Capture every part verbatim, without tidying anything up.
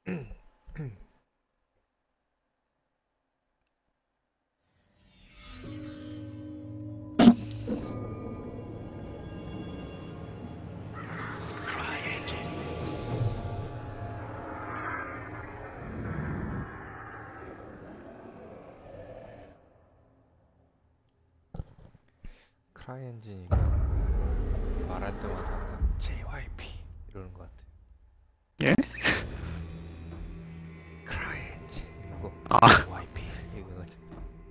크라이엔진이가 말할 때마다 항상 제이와이피 이러는 것 같아. 예? 크라이엔진 이거 아. 제이와이피 이거 가지고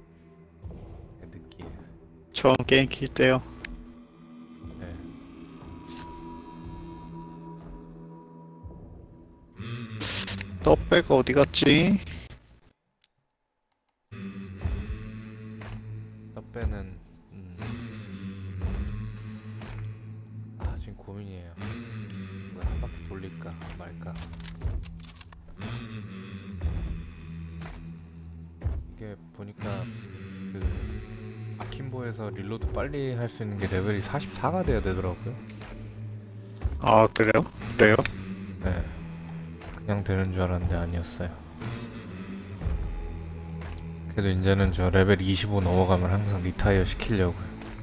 느끼해. 처음 게임 킬 때요. 네. 떡배가 어디 갔지? 떡배는 음... 아 지금 고민이에요. 이걸 한 바퀴 돌릴까 말까. 이게 보니까 그 아킨보에서 릴로드 빨리 할 수 있는 게 레벨이 사십사가 돼야 되더라고요. 아 그래요? 그래요? 네. 그냥 되는 줄 알았는데 아니었어요. 그래도 이제는 저 레벨 이십오 넘어가면 항상 리타이어 시키려고요.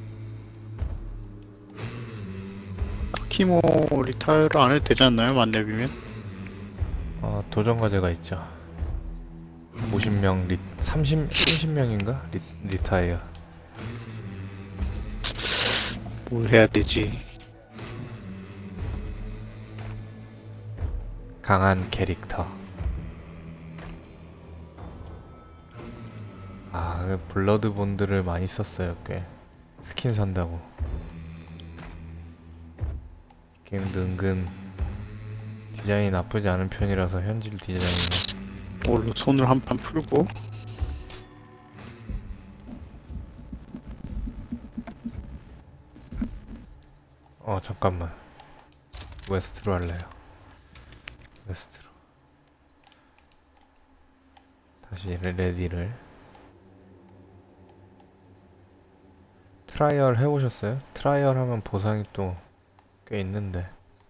딱히 뭐 리타이어를 안 해도 되지 않나요? 만렙이면? 어, 도전 과제가 있죠. 오십 명 리... 삼십... 삼십 명인가? 리... 리타이어. 뭘 해야 되지? 강한 캐릭터. 아, 그 블러드 본드를 많이 썼어요, 꽤. 스킨 산다고. 게임도 은근 디자인이 나쁘지 않은 편이라서 현질 디자인이. 뭘로 손을 한 판 풀고? 어, 잠깐만. 웨스트로 할래요. 웨스트로. 다시 레디를. 트라이얼 해보셨어요? 트라이얼 하면 보상이 또 꽤 있는데.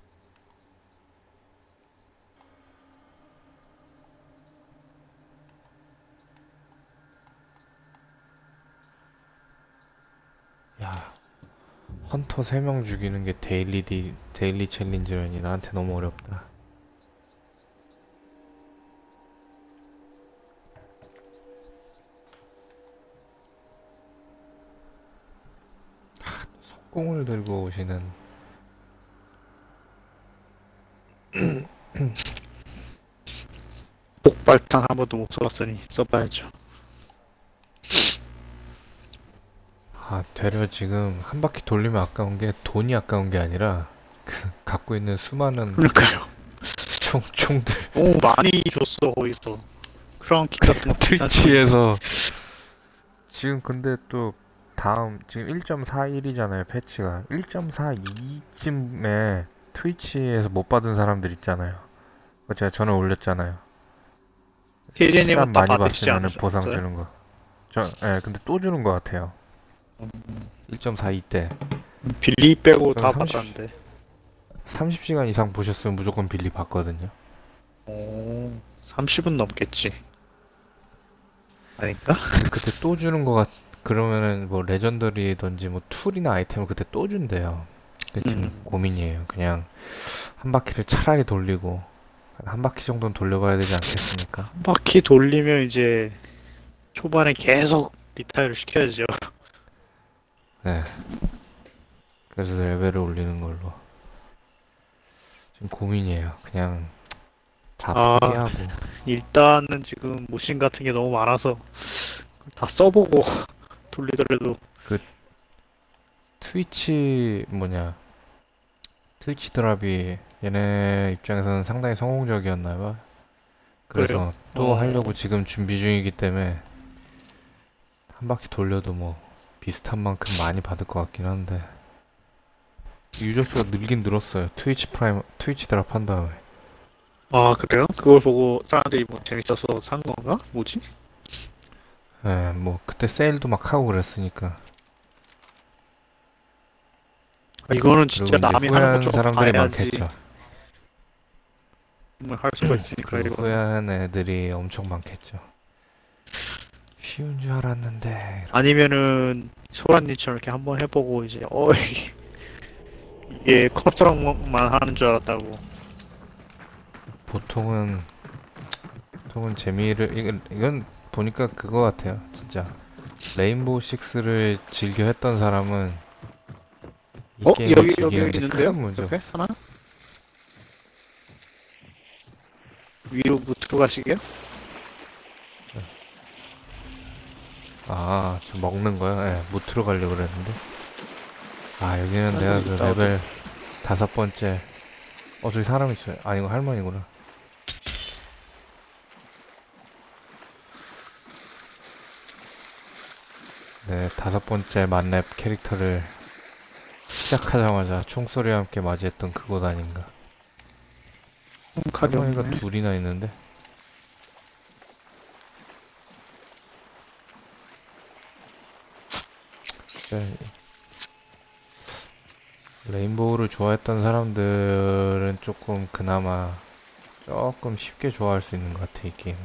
야, 헌터 세 명 죽이는 게 데일리 디, 데일리 챌린지라니 나한테 너무 어렵다. 하, 석궁을 들고 오시는. 폭발탄 한 번도 못 써봤으니 써봐야죠. 아, 되려 지금 한 바퀴 돌리면 아까운 게 돈이 아까운 게 아니라 그 갖고 있는 수많은 그러니까요. 총, 총들. 오 많이 줬어 거기서. 크라운킥 같은 거 비싼 트위치에서 지금 근데 또 다음 지금 일 점 사일이잖아요 패치가. 일 점 사이쯤에 트위치에서 못 받은 사람들 있잖아요. 그거 제가 전에 올렸잖아요. 시간 많이 봤으면 보상 주는 거. 저, 예, 근데 또 주는 거 같아요. 일 점 사이 때 빌리 빼고 다 삼십 받았는데. 삼십 시간 이상 보셨으면 무조건 빌리 받거든요. 오 삼십은 넘겠지. 아닌가? 그때 또 주는 거 같... 그러면은 뭐 레전더리던지 뭐 툴이나 아이템을 그때 또 준대요. 그게 지금 음. 고민이에요. 그냥 한 바퀴를 차라리 돌리고 한 바퀴 정도는 돌려봐야 되지 않겠습니까? 한 바퀴 돌리면 이제 초반에 계속 리타이어를 시켜야죠. 네. 그래서 레벨을 올리는 걸로. 지금 고민이에요. 그냥 다 아. 포기하고. 일단은 지금 모신 같은 게 너무 많아서 다 써보고 돌리더라도. 트위치 뭐냐 트위치 드랍이 얘네 입장에서는 상당히 성공적이었나봐. 그래서 그래요? 또 어. 하려고 지금 준비 중이기 때문에 한 바퀴 돌려도 뭐 비슷한 만큼 많이 받을 것 같긴 한데 유저 수가 늘긴 늘었어요. 트위치 프라임 트위치 드랍 한 다음에. 아 그래요? 그걸 보고 사람들이 뭐 재밌어서 산 건가? 뭐지? 예, 뭐 그때 세일도 막 하고 그랬으니까. 아, 이거는 진짜 그리고 이제 남이 하는 후회하는 거좀 사람들이 봐야지. 많겠죠. 정말 할 수가 있으니까 그 이거. 후회하는 애들이 엄청 많겠죠. 쉬운 줄 알았는데. 이렇게. 아니면은 소라님처럼 이렇게 한번 해보고 이제 어 이게, 이게 컴퓨터랑만 하는 줄 알았다고. 보통은 보통은 재미를 이건, 이건 보니까 그거 같아요. 진짜 레인보우 식스를 즐겨 했던 사람은 이 어 게임을 여기 여기 즐기는데 있는데요? 큰 문제. 옆에 하나 위로 무트로 가시게요? 아, 저 먹는 거요? 예, 못 들어가려고 그랬는데. 아, 여기는 내가 그 있다, 레벨 다섯 번째. 어, 저기 사람 있어요. 아, 이거 할머니구나. 네, 다섯 번째 만렙 캐릭터를 시작하자마자 총소리와 함께 맞이했던 그곳 아닌가. 칼이 할머니가 없네. 둘이나 있는데. 네, 레인보우를 좋아했던 사람들은 조금 그나마 조금 쉽게 좋아할 수 있는 것 같아, 이 게임은.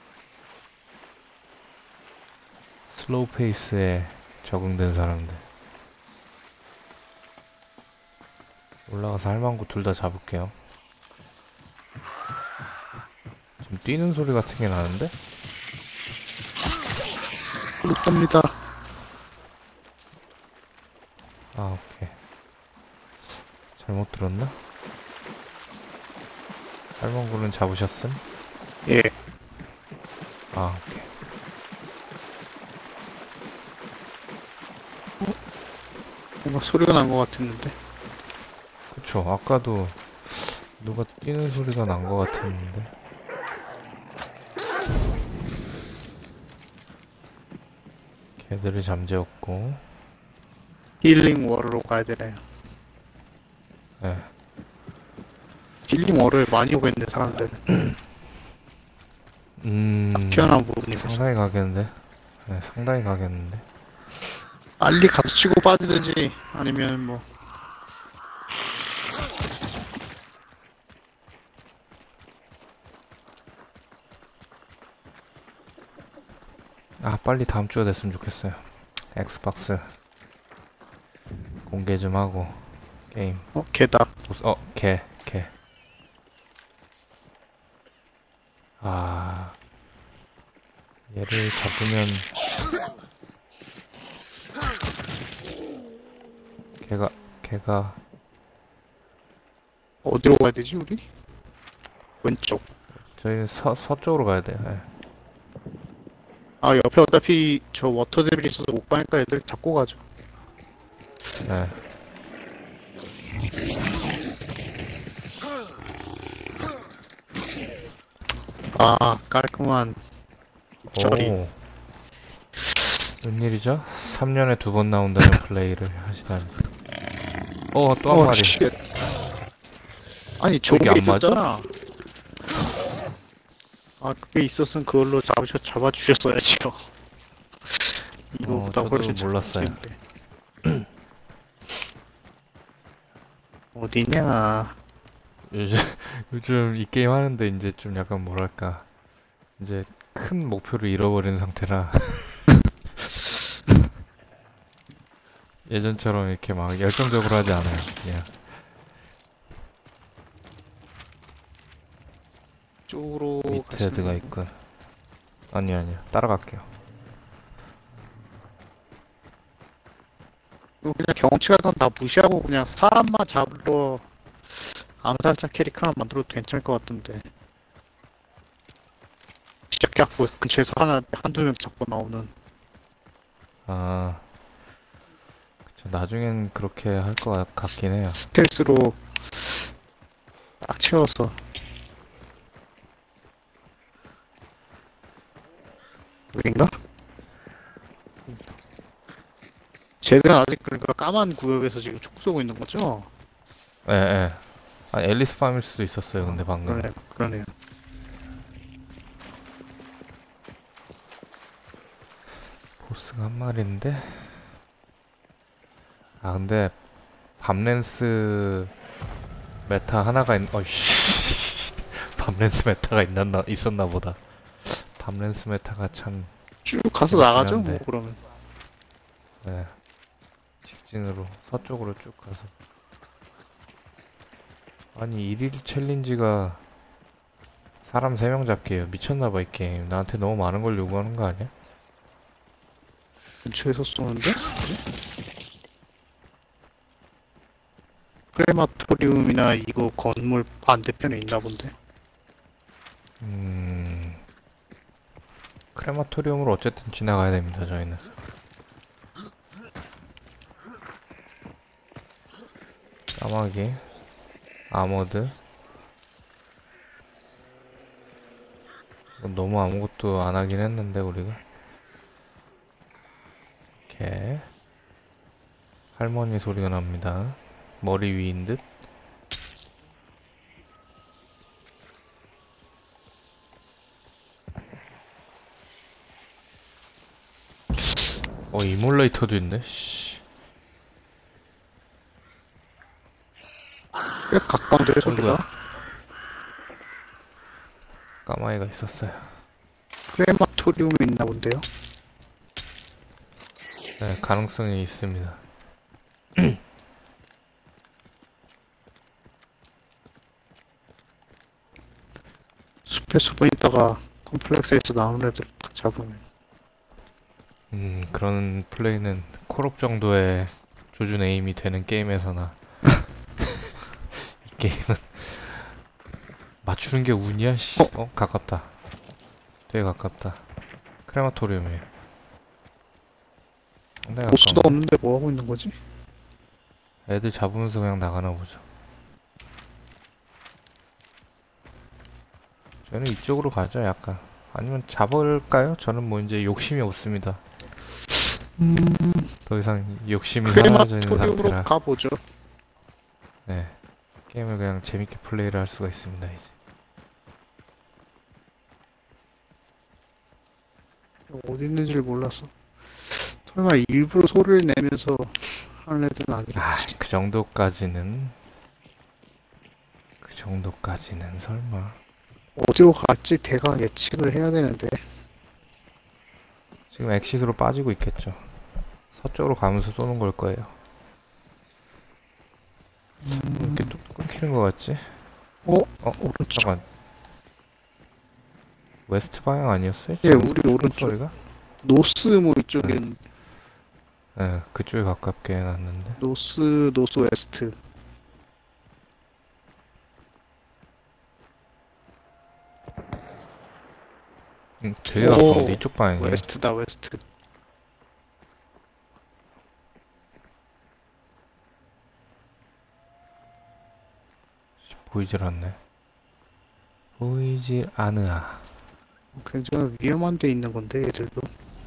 슬로우 페이스에 적응된 사람들. 올라가서 할망구 둘 다 잡을게요. 지금 뛰는 소리 같은 게 나는데? 그렇답니다. 아, 오케이. 잘못 들었나? 할망구는 잡으셨음? 예. 아, 오케이. 뭔가 소리가 난 것 같았는데. 그쵸. 아까도 누가 뛰는 소리가 난 것 같았는데. 걔들을 잠재웠고. 힐링 월로 가야 되네요. 네. 힐링 월을 많이 오겠네 사람들. 음. 튀어나온 부분이 있어서. 상당히 가겠는데? 네, 상당히 가겠는데? 빨리 가서 치고 빠지든지 아니면 뭐 아, 빨리 다음 주가 됐으면 좋겠어요. 엑스박스 공개 좀 하고 게임. 어, 개다. 보스- 어, 개, 개. 아, 얘를 잡으면 걔가 걔가 어디로 가야 되지 우리? 왼쪽. 저희는 서 서쪽으로 가야 돼요. 예. 아 옆에 어차피 저 워터 데빌이 있어서 못 가니까 애들 잡고 가죠. 네. 아 깔끔한 처리. 오. 웬일이죠? 삼 년에 두 번 나온다는 플레이를 하시다니. 어, 또 한 어, 마리. 쉣. 아니 이게 저게 안 있었잖아. 아 그게 있었으면 그걸로 잡으셔 잡아주셨어야지요. 이거보다 저도 훨씬 잘 몰랐어요. 찍히는데. 어디냐? 요즘 요즘 이 게임 하는데 이제 좀 약간 뭐랄까 이제 큰 목표를 잃어버린 상태라 예전처럼 이렇게 막 열정적으로 하지 않아요. 그냥 쪽으로 밑에 드가 가시면 있군. 아니 아니요, 따라갈게요. 그리고 그냥 경험치 같은 건 다 무시하고 그냥 사람만 잡으러 암살자 캐릭 하나 만들어도 괜찮을 것 같던데. 시작해갖고 근처에서 하나 한두 명 잡고 나오는. 아, 그쵸. 나중엔 그렇게 할 것 같긴 해요. 스텔스로 딱 채워서. 여긴가? 쟤들은 아직 그러니까 까만 구역에서 지금 총 쏘고 있는 거죠? 예, 예. 아, 앨리스 팜일 수도 있었어요. 근데 방금. 그러네, 그러네요. 보스가 한 마리인데. 아, 근데 밤랜스 메타 하나가 있. 어이씨. 밤랜스 메타가 있었나, 있었나 보다. 밤랜스 메타가 참, 쭉 가서 그렇긴 나가죠, 뭐, 한데. 그러면. 네, 직진으로 서쪽으로 쭉 가서. 아니 일일 챌린지가 사람 세 명 잡기예요. 미쳤나봐 이 게임. 나한테 너무 많은 걸 요구하는 거 아니야? 근처에서 쏘는데? 크레마토리움이나 이거 건물 반대편에 있나 본데. 음... 크레마토리움으로 어쨌든 지나가야 됩니다 저희는. 까마귀 아머드. 이건 너무 아무것도 안 하긴 했는데 우리가. 개 할머니 소리가 납니다. 머리 위인 듯. 어 이몰레이터도 있네. 씨. 꽤 가까운데, 소리가. 어이구야. 까마귀가 있었어요. 크레마토리움에 있나 본데요. 네, 가능성이 있습니다. 숲에 수분 있다가 컴플렉스에서 나오는 애들 딱 잡으면. 음, 그런 플레이는 콜옵 정도의 조준 에임이 되는 게임에서나 이 게임은 맞추는 게 운이야, 씨. 어? 어, 가깝다. 되게 가깝다. 크레마토리움이에요. 상당히 보스도 가까운데? 없는데 뭐 하고 있는 거지? 애들 잡으면서 그냥 나가나 보죠. 저는 이쪽으로 가죠, 약간. 아니면 잡을까요? 저는 뭐 이제 욕심이 없습니다. 음, 더 이상 욕심이 사라져 있는 크레마토리움으로 상태라. 가보죠. 네. 게임을 그냥 재밌게 플레이를 할 수가 있습니다, 이제. 어디 있는지를 몰랐어. 설마 일부러 소리를 내면서 하는 애들은 아, 아니겠지. 그 정도까지는 그 정도까지는 설마. 어디로 갈지 대강 예측을 해야 되는데. 지금 엑시스로 빠지고 있겠죠. 서쪽으로 가면서 쏘는 걸 거예요. 왜 음, 이렇게 뚝 끊기는 것 같지? 어? 어? 오른쪽. 잠깐. 웨스트 방향 아니었어요? 예, 지금 우리 총 오른쪽. 소리가? 노스 뭐 이쪽엔 네, 그쪽에 가깝게 해놨는데. 노스 노스 웨스트. 음, 되게 오, 가까운데 이쪽 방향이에요. 웨스트다 웨스트. 보이질 않네. 보이질 않으아. 굉장히 위험한 데 있는 건데 얘들도.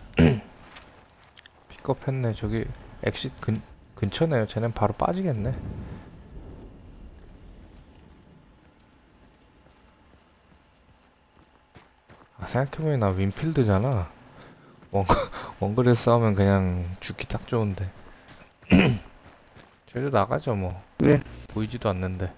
픽업했네. 저기 엑시 근 근처네요. 쟤는 바로 빠지겠네. 아, 생각해보니 나 윈필드잖아. 원거 원거리에 싸우면 그냥 죽기 딱 좋은데. 저희도 나가죠 뭐. 네. 보이지도 않는데.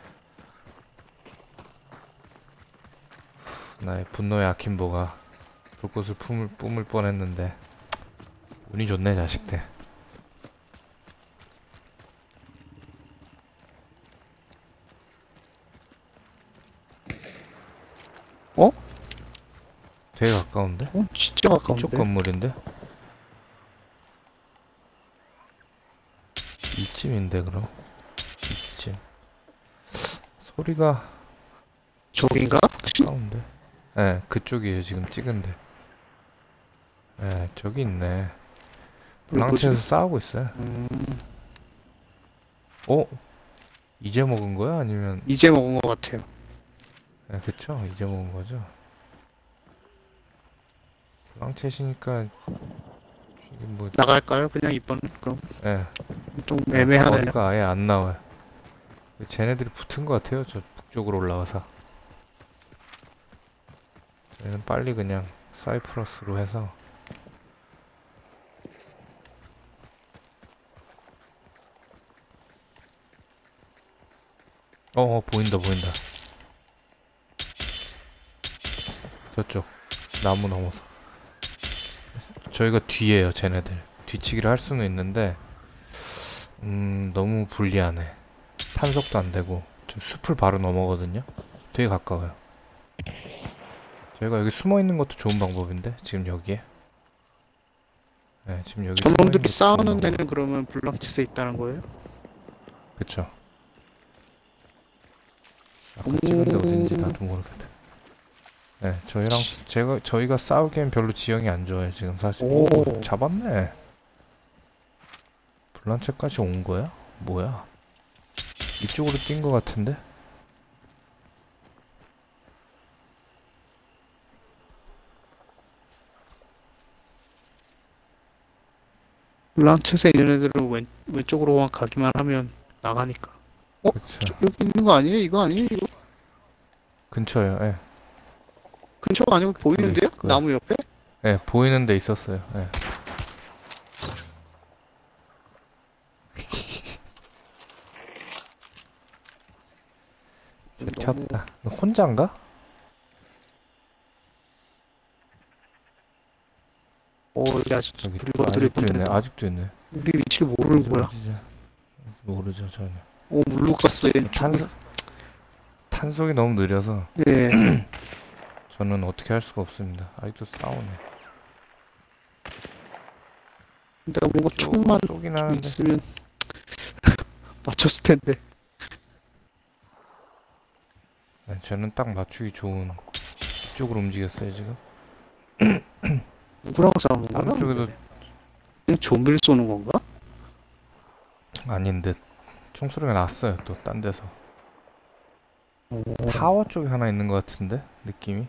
나의 분노의 아킴보가 불꽃을 뿜을, 뿜을 뻔했는데 운이 좋네 자식들. 어? 되게 가까운데? 어? 진짜 가까운데. 이쪽 건물인데? 이쯤인데 그럼? 이쯤. 소리가 저긴가? 가까운데? 예, 그쪽이에요 지금 찍은데. 예, 저기 있네. 블랑치에서 싸우고 있어요. 음, 어? 이제 먹은 거야? 아니면 이제 먹은 것 같아요. 예, 그쵸? 이제 먹은 거죠? 블랑치시니까 이게 뭐 나갈까요? 그냥 이번 그럼 예, 좀 애매하네요. 거리가 아예 안 나와요. 쟤네들이 붙은 것 같아요. 저 북쪽으로 올라와서. 얘는 빨리 그냥 사이프러스로 해서. 어, 어 보인다 보인다. 저쪽 나무 넘어서. 저희가 뒤에요, 쟤네들. 뒤치기를 할 수는 있는데 음 너무 불리하네. 탄속도 안 되고. 저 숲을 바로 넘어거든요. 되게 가까워요. 저희가 여기 숨어 있는 것도 좋은 방법인데 지금 여기에. 네, 지금 여기 숨어 있는 저놈들이 것도 좋은 싸우는 방법. 데는 그러면 블랑쳇에 있다는 거예요? 그쵸. 아까 찍은 데 어딘지 오. 나도 모르겠다. 네, 저희랑 제가 저희가 싸우기엔 별로 지형이 안 좋아요 지금 사실. 오. 오, 잡았네. 블란체까지 온 거야? 뭐야? 이쪽으로 뛴 거 같은데? 블랑쳇에 있는 애들은 왼, 왼쪽으로만 가기만 하면 나가니까. 어? 그쵸. 저, 여기 있는 거 아니에요? 이거 아니에요? 이거 근처에요. 예. 근처가 아니고 보이는데요? 있을 거예요. 나무 옆에? 예, 보이는 데 있었어요. 예. 너무- 켰다. 너 혼자인가? 어, 이제 아직 여기 우리 또 것들이 아직도 있네. 본데 아직도 있네. 우리 위치를 모르는 거야. 진짜 모르죠 전혀. 오, 물로 갔어, 얘. 탄속 탄속이 너무 느려서 예. 저는 어떻게 할 수가 없습니다. 아직도 싸우네. 내가 뭔가 총만 쏘긴 좀 하는데. 있으면 맞췄을 텐데. 네, 저는 딱 맞추기 좋은 쪽으로 움직였어요 지금. 누구랑 싸우는 거야? 다른 쪽에도 그냥 좀비를 쏘는 건가? 아닌 듯. 총소리가 났어요 또 딴 데서. 오, 타워 쪽에 하나 있는 것 같은데 느낌이.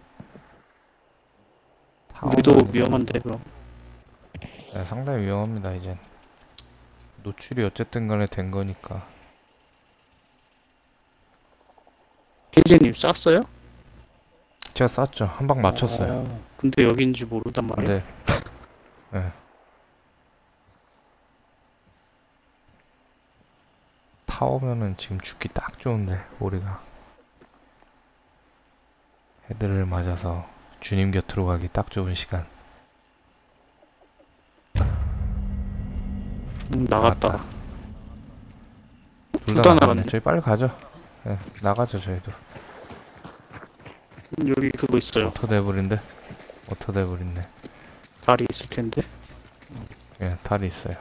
우리도 타워는 위험한데, 그럼. 네, 상당히 위험합니다 이젠. 노출이 어쨌든 간에 된 거니까. 케이제님 쐈어요? 제가 쐈죠. 한 방 맞췄어요. 어, 근데 여긴지 모르단 말이야. 근데 네. 타워면은 지금 죽기 딱 좋은데 우리가 헤드를 맞아서 주님 곁으로 가기 딱 좋은 시간. 음, 나갔다. 나갔다. 둘 둘 다 다 나갔네. 나갔네. 저희 빨리 가죠. 네, 나가죠 저희도. 음, 여기 그거 있어요. 오토데블인데? 오토데블인데. 다리 있을 텐데. 예, 달이 있어요.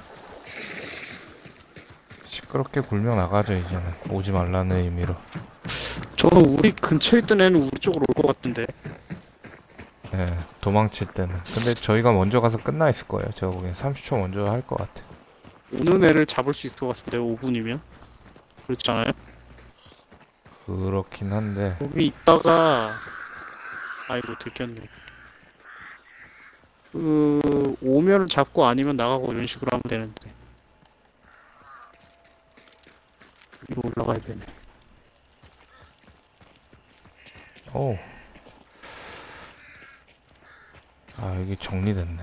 시끄럽게 굴며 나가죠 이제는. 오지 말라는 의미로. 저는 우리 근처에 있던 애는 우리 쪽으로 올 것 같은데. 예, 도망칠 때는. 근데 저희가 먼저 가서 끝나 있을 거예요. 제가 보기엔 삼십 초 먼저 할 것 같아. 오는 애를 잡을 수 있을 것 같은데, 오 분이면. 그렇잖아요? 그렇긴 한데 여기 있다가, 아이고, 들켰네. 그, 오면은 잡고 아니면 나가고 이런 식으로 하면 되는데. 위로 올라가야 되네. 오. 아, 여기 정리됐네.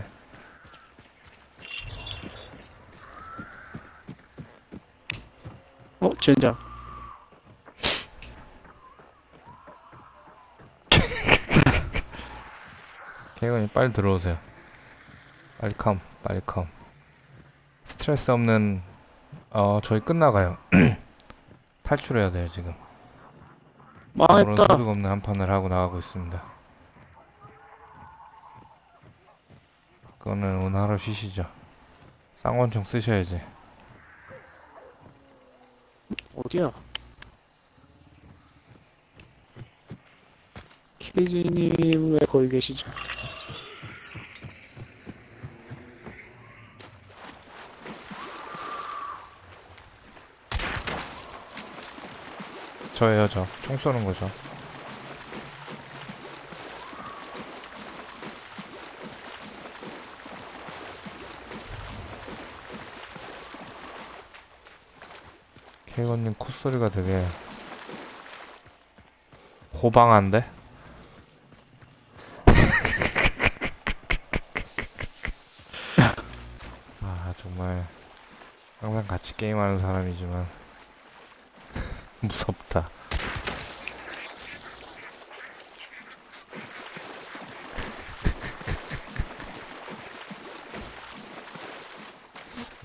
어, 젠장. 케이건이 빨리 들어오세요. 빨리 컴, 빨리 컴. 스트레스 없는, 어, 저희 끝나가요. 탈출해야 돼요, 지금. 아무런 망했다. 소득 없는 한 판을 하고 나가고 있습니다. 그거는 오늘 하루 쉬시죠. 쌍권총 쓰셔야지. 어디야? 케이지님 왜 거기 계시죠? 저예요, 저. 총 쏘는 거죠. 케이건님 콧소리가 되게 호방한데? 아, 정말 항상 같이 게임하는 사람이지만 무섭다.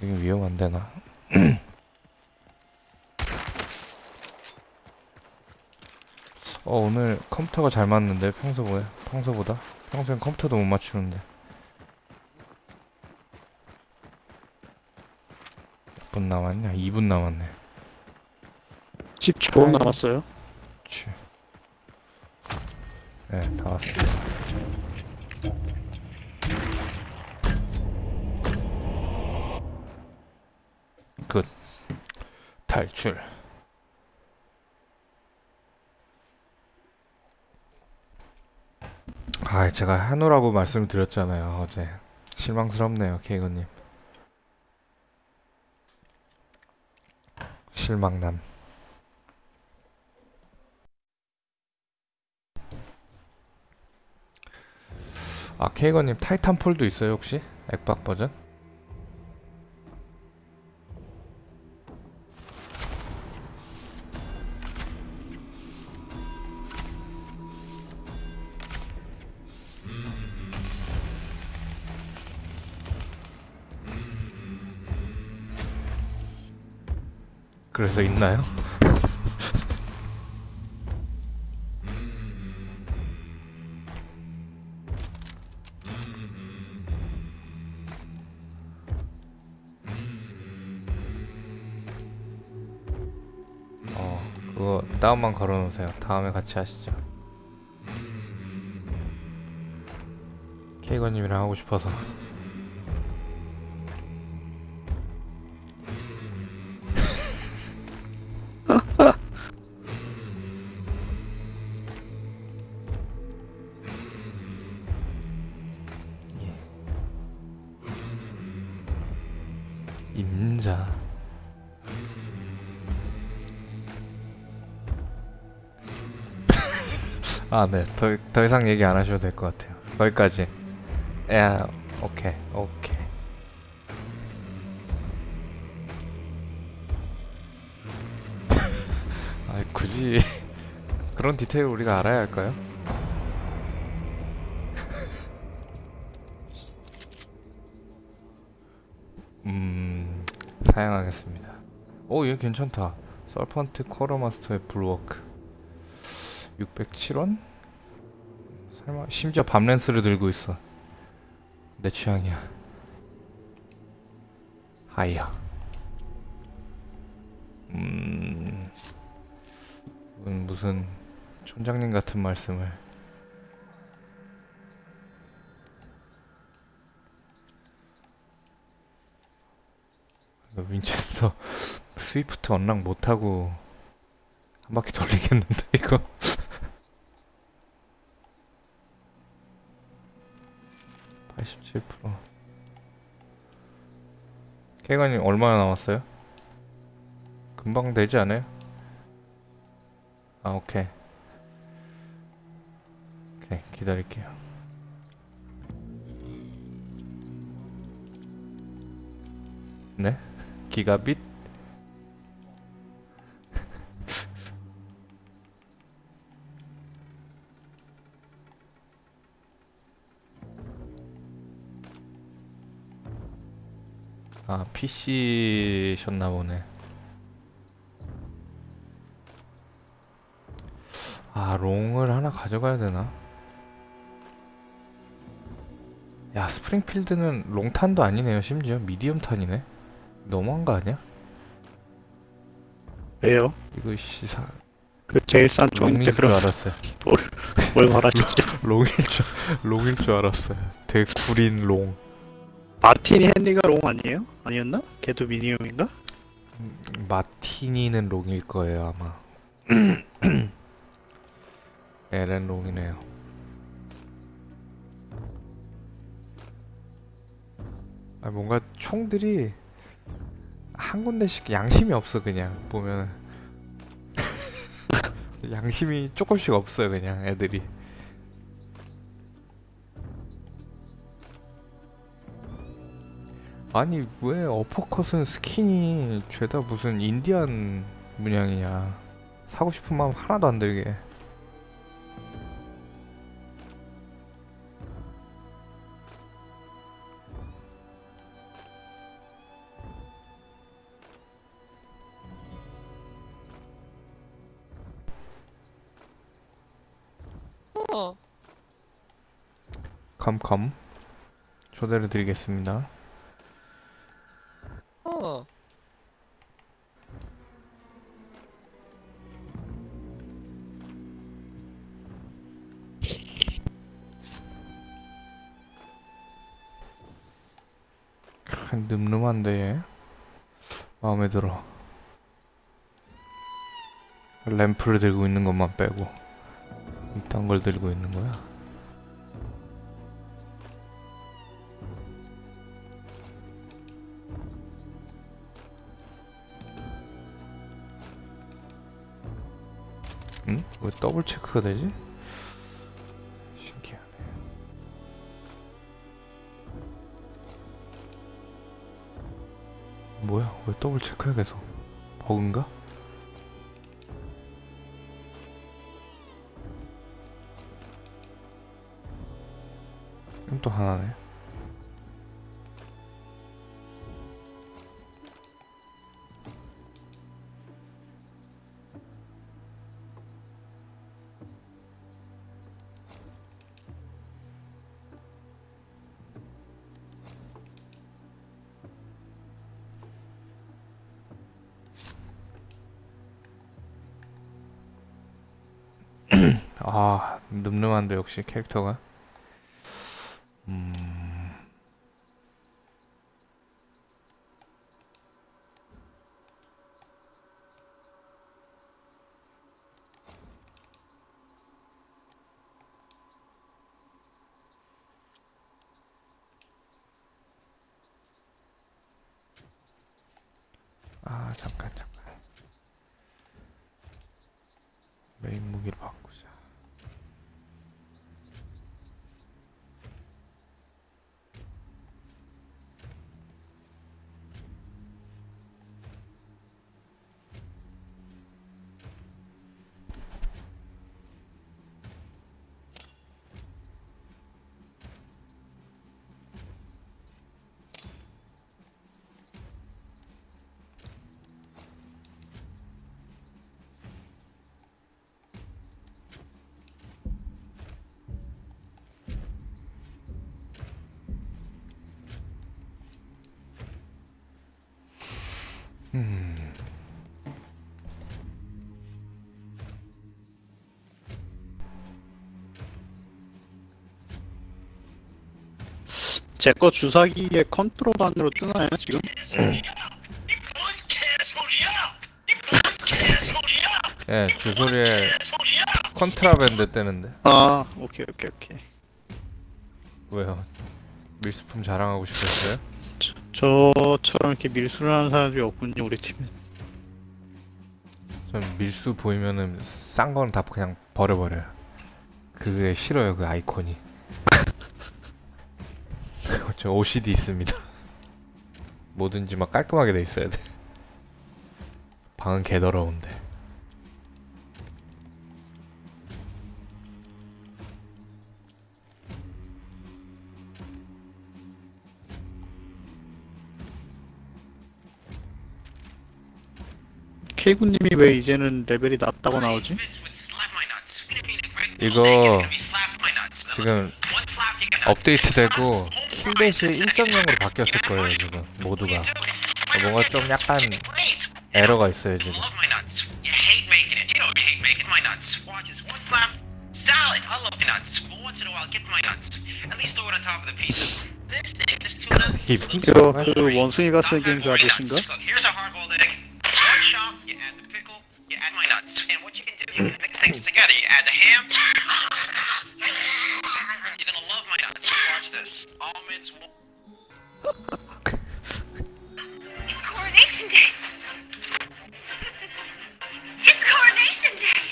여기 위험한데 나. 어 오늘 컴퓨터가 잘 맞는데 평소보다 평소보다 평소엔 컴퓨터도 못 맞추는데. 몇 분 남았냐? 이 분 남았네. 십 초 아이. 남았어요. 치. 네, 다 왔어. 끝. 탈출. 아, 제가 한우라고 말씀을 드렸잖아요, 어제. 실망스럽네요, 케이거님. 실망남. 아, 케이거님 타이탄폴도 있어요, 혹시? 액박 버전? 그래서 있나요? 어, 그거 다운만 걸어놓으세요. 다음에 같이 하시죠. 케이거님이랑 하고 싶어서. 예. 임자. 아, 네. 더, 더 이상 얘기 안 하셔도 될 것 같아요. 거기까지. 야, 오케이, 오케이. 아, 굳이 그런 디테일 우리가 알아야 할까요? 음, 사양하겠습니다. 오, 얘 괜찮다. 설펀트 쿼러마스터의 불워크. 육백칠 원? 설마, 심지어 밤랜스를 들고 있어. 내 취향이야. 하이야. 음, 무슨, 무슨 촌장님 같은 말씀을. 이거 윈체스터 스위프트 언락 못하고 한 바퀴 돌리겠는데 이거. 팔십칠 퍼센트. 케이가님 얼마나 남았어요? 금방 되지 않아요? 아, 오케이. 오케이, 기다릴게요. 네? 기가빗? 아, 피씨셨나 보네. 아, 롱을 하나 가져가야 되나? 야, 스프링필드는 롱탄도 아니네요. 심지어 미디엄탄이네. 너무한 거 아니야? 왜요? 이거 씨, 사, 그 제일 싼 롱일 쪽인데 줄 그럼 알았어요. 뭘, 뭘 말하시죠? 롱일 줄, 롱일 줄 알았어요. 되게 구린 롱. 마티니 헨리가 롱 아니에요? 아니었나? 걔도 미니엄인가? 음, 마티니는 롱일 거예요, 아마. 엘엔 롱이네요. 아, 뭔가 총들이 한 군데씩 양심이 없어, 그냥 보면. 양심이 조금씩 없어요, 그냥 애들이. 아니, 왜 어퍼컷은 스킨이 죄다 무슨 인디안 문양이냐. 사고 싶은 마음 하나도 안 들게. 어. 컴컴 초대를 드리겠습니다. 어. 크, 늠름한데 얘. 마음에 들어. 램프를 들고 있는 것만 빼고 이딴 걸 들고 있는 거야. 응? 왜 더블 체크가 되지? 신기하네. 뭐야? 왜 더블 체크야 계속? 버그인가? 또 하나네. 아, 늠름한데 역시 캐릭터가. 음... 아, 잠깐 잠깐. 메인 무기를 바꾸자. 음... 제 거 주사기에 컨트로반으로 뜨나요 지금? 예, 주소리에 컨트라밴드 뜨는데. 아 오케이 오케이 오케이. 왜요? 밀수품 자랑하고 싶었어요? 저, 저처럼 이렇게 밀수를 하는 사람들이 없군요 우리 팀에. 전 밀수 보이면은 싼 건 다 그냥 버려버려요. 그게 싫어요, 그 아이콘이. 저 오씨디 있습니다. 뭐든지 막 깔끔하게 돼 있어야 돼. 방은 개더러운데. 케이구님이 왜 이제는 레벨이 낮다고 나오지? 이거 지금 업데이트되고 킬댓이 일 점 영으로 바뀌었을 거예요 지금 모두가. 뭔가 좀 약간 에러가 있어요 지금. 이분 저 그 원숭이가 쓴 게임 그 아저씨인가? It's Coronation Day. It's Coronation Day.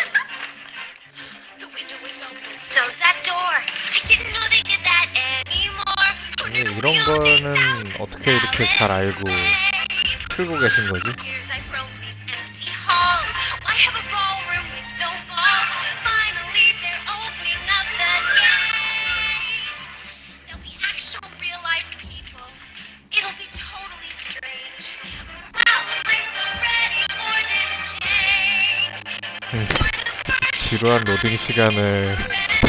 The window was open. So's that door. I didn't know they did that anymore. Who 아니, knew 이런 we all did 거는 thousands 어떻게 이렇게 잘 알고 nowadays? 풀고 계신 거지? Years I've roamed these empty halls. I have a ballroom with no balls. Finally, they're opening up the gates. There'll be actual real life people. It'll be totally strange. Well, I'm so ready for this change. 지루한 로딩 시간을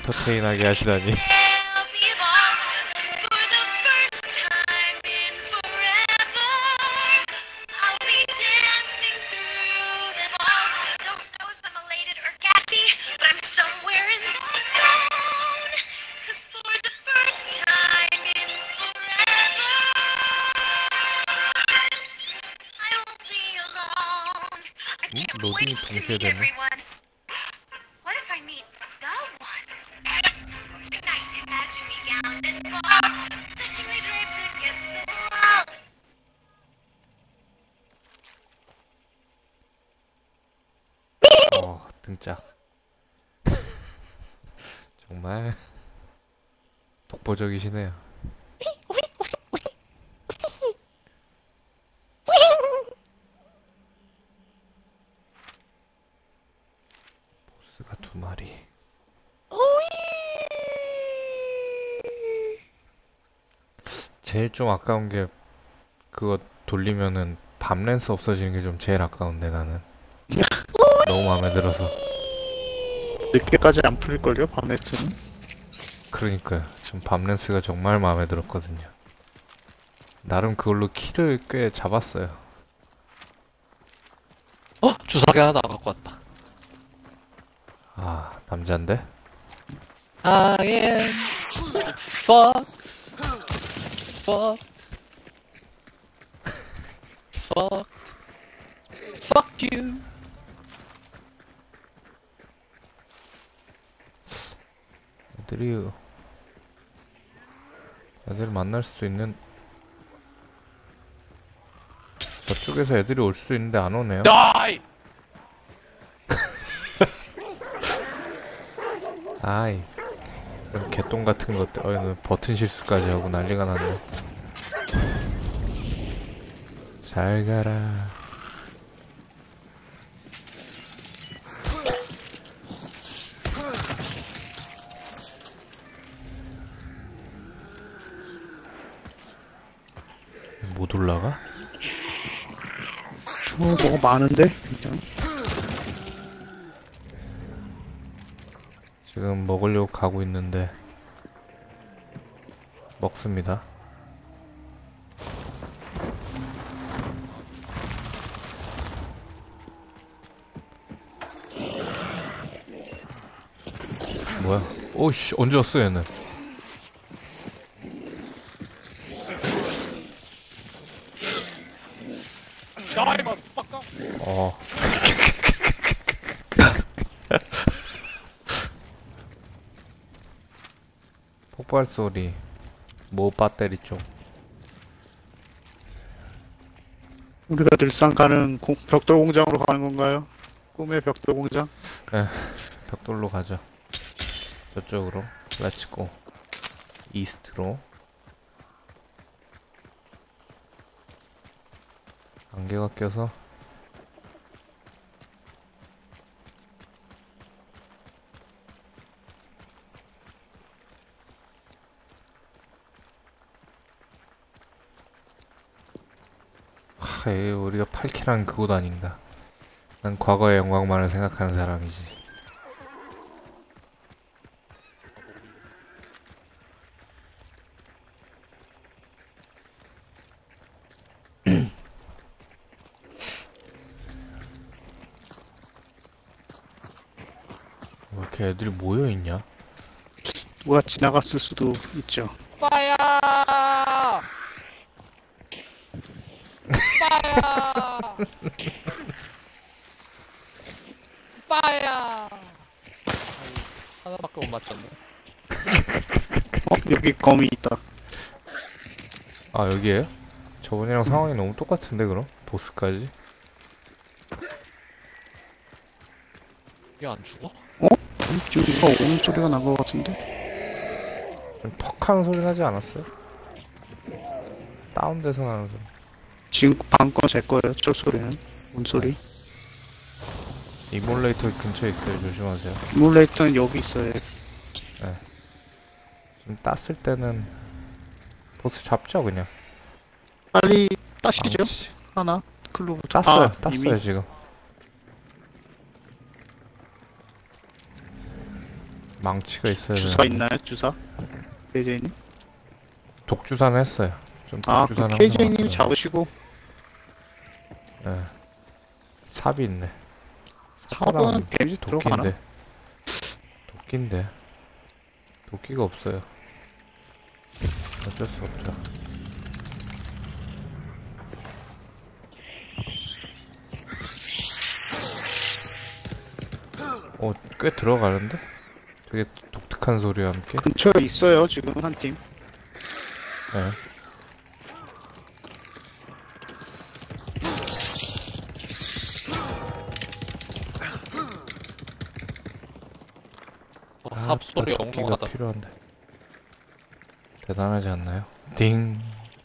엔터테인하게 하시다니. healthy balls for the first time in forever. I'll be dancing through the balls. Don't know if I'm elated or gassy, but I'm somewhere in that zone. 'Cause for the first time in forever, I won't be alone. I 음? can't 로딩이 wait to 동시에 meet 되네. everyone. What if I meet the one? Tonight, imagine me gowned in balls, fetchingly draped against the wall. 어, 등짝. 정말 독보적이시네요. 보스가 두 마리. 제일 좀 아까운 게 그거 돌리면은 밤 렌스 없어지는 게 좀 제일 아까운데 나는 너무 마음에 들어서. 늦게까지 안 풀릴걸요, 밤에쯤. 그러니까요. 좀 밤 렌스가 정말 마음에 들었거든요. 나름 그걸로 키를 꽤 잡았어요. 어? 주사기 하나 갖고 왔다. 아, 남잔데? I am fuck fuck fuck fuck you. 애들이 애들 만날 수도 있는. 저쪽에서 애들이 올 수 있는데 안 오네요. Die! 아이, 이런 개똥 같은 것들. 어, 버튼 실수까지 하고 난리가 났네. 잘 가라. 못 올라가? 어, 뭐가 많은데? 그냥. 지금 먹으려고 가고 있는데 먹습니다. 뭐야? 오씨, 언제 왔어 얘는? Die, motherfucker! 어. 폭발 소리. 모 배터리 쪽. 우리가 늘상 가는 공, 벽돌 공장으로 가는 건가요? 꿈의 벽돌 공장? 벽돌로 가죠. 저쪽으로. 렛츠고. 이스트로. 안개가 껴서 하, 이 우리가 팔 킬한 그곳 아닌가. 난 과거의 영광만을 생각하는 사람이지. 왜 이렇게 애들이 모여있냐? 누가 지나갔을 수도 있죠. Fire! Fire! Fire! 하나밖에 못 맞췄네. 어, 여기 검이 있다. 아, 여기에요? 저번이랑 상황이 너무 똑같은데 그럼? 보스까지? 이게 안 죽어? 이쪽이가 오는 소리가 난 것 같은데? 좀 퍽하는 소리 나지 않았어요? 다운돼서 나는 소리. 지금 방금 제 거예요, 저 소리는. 뭔 소리? 이몰레이터 근처에 있어요. 조심하세요. 이몰레이터는 여기 있어요. 좀 땄을 때는 보스 잡죠 그냥. 빨리 따시죠? 망치. 하나? 클로부터. 땄어요. 아, 땄어요 이미. 지금. 망치가 있어야 주사 되는데. 있나요? 주사? 케이제이님? 독주사는 했어요. 좀 아, 그 독주사는 케이제이님이 잡으시고 네. 삽이 있네. 사업은 데미지 들어가나? 도끼인데. 도끼인데. 도끼가 없어요. 어쩔 수 없죠. 어, 꽤 들어가는데? 되게 독특한 소리와 함께. 근처에 있어요 지금 한 팀. 네. 어, 삽 소리 또 도끼가 엉망하다. 필요한데. 대단하지 않나요? 딩.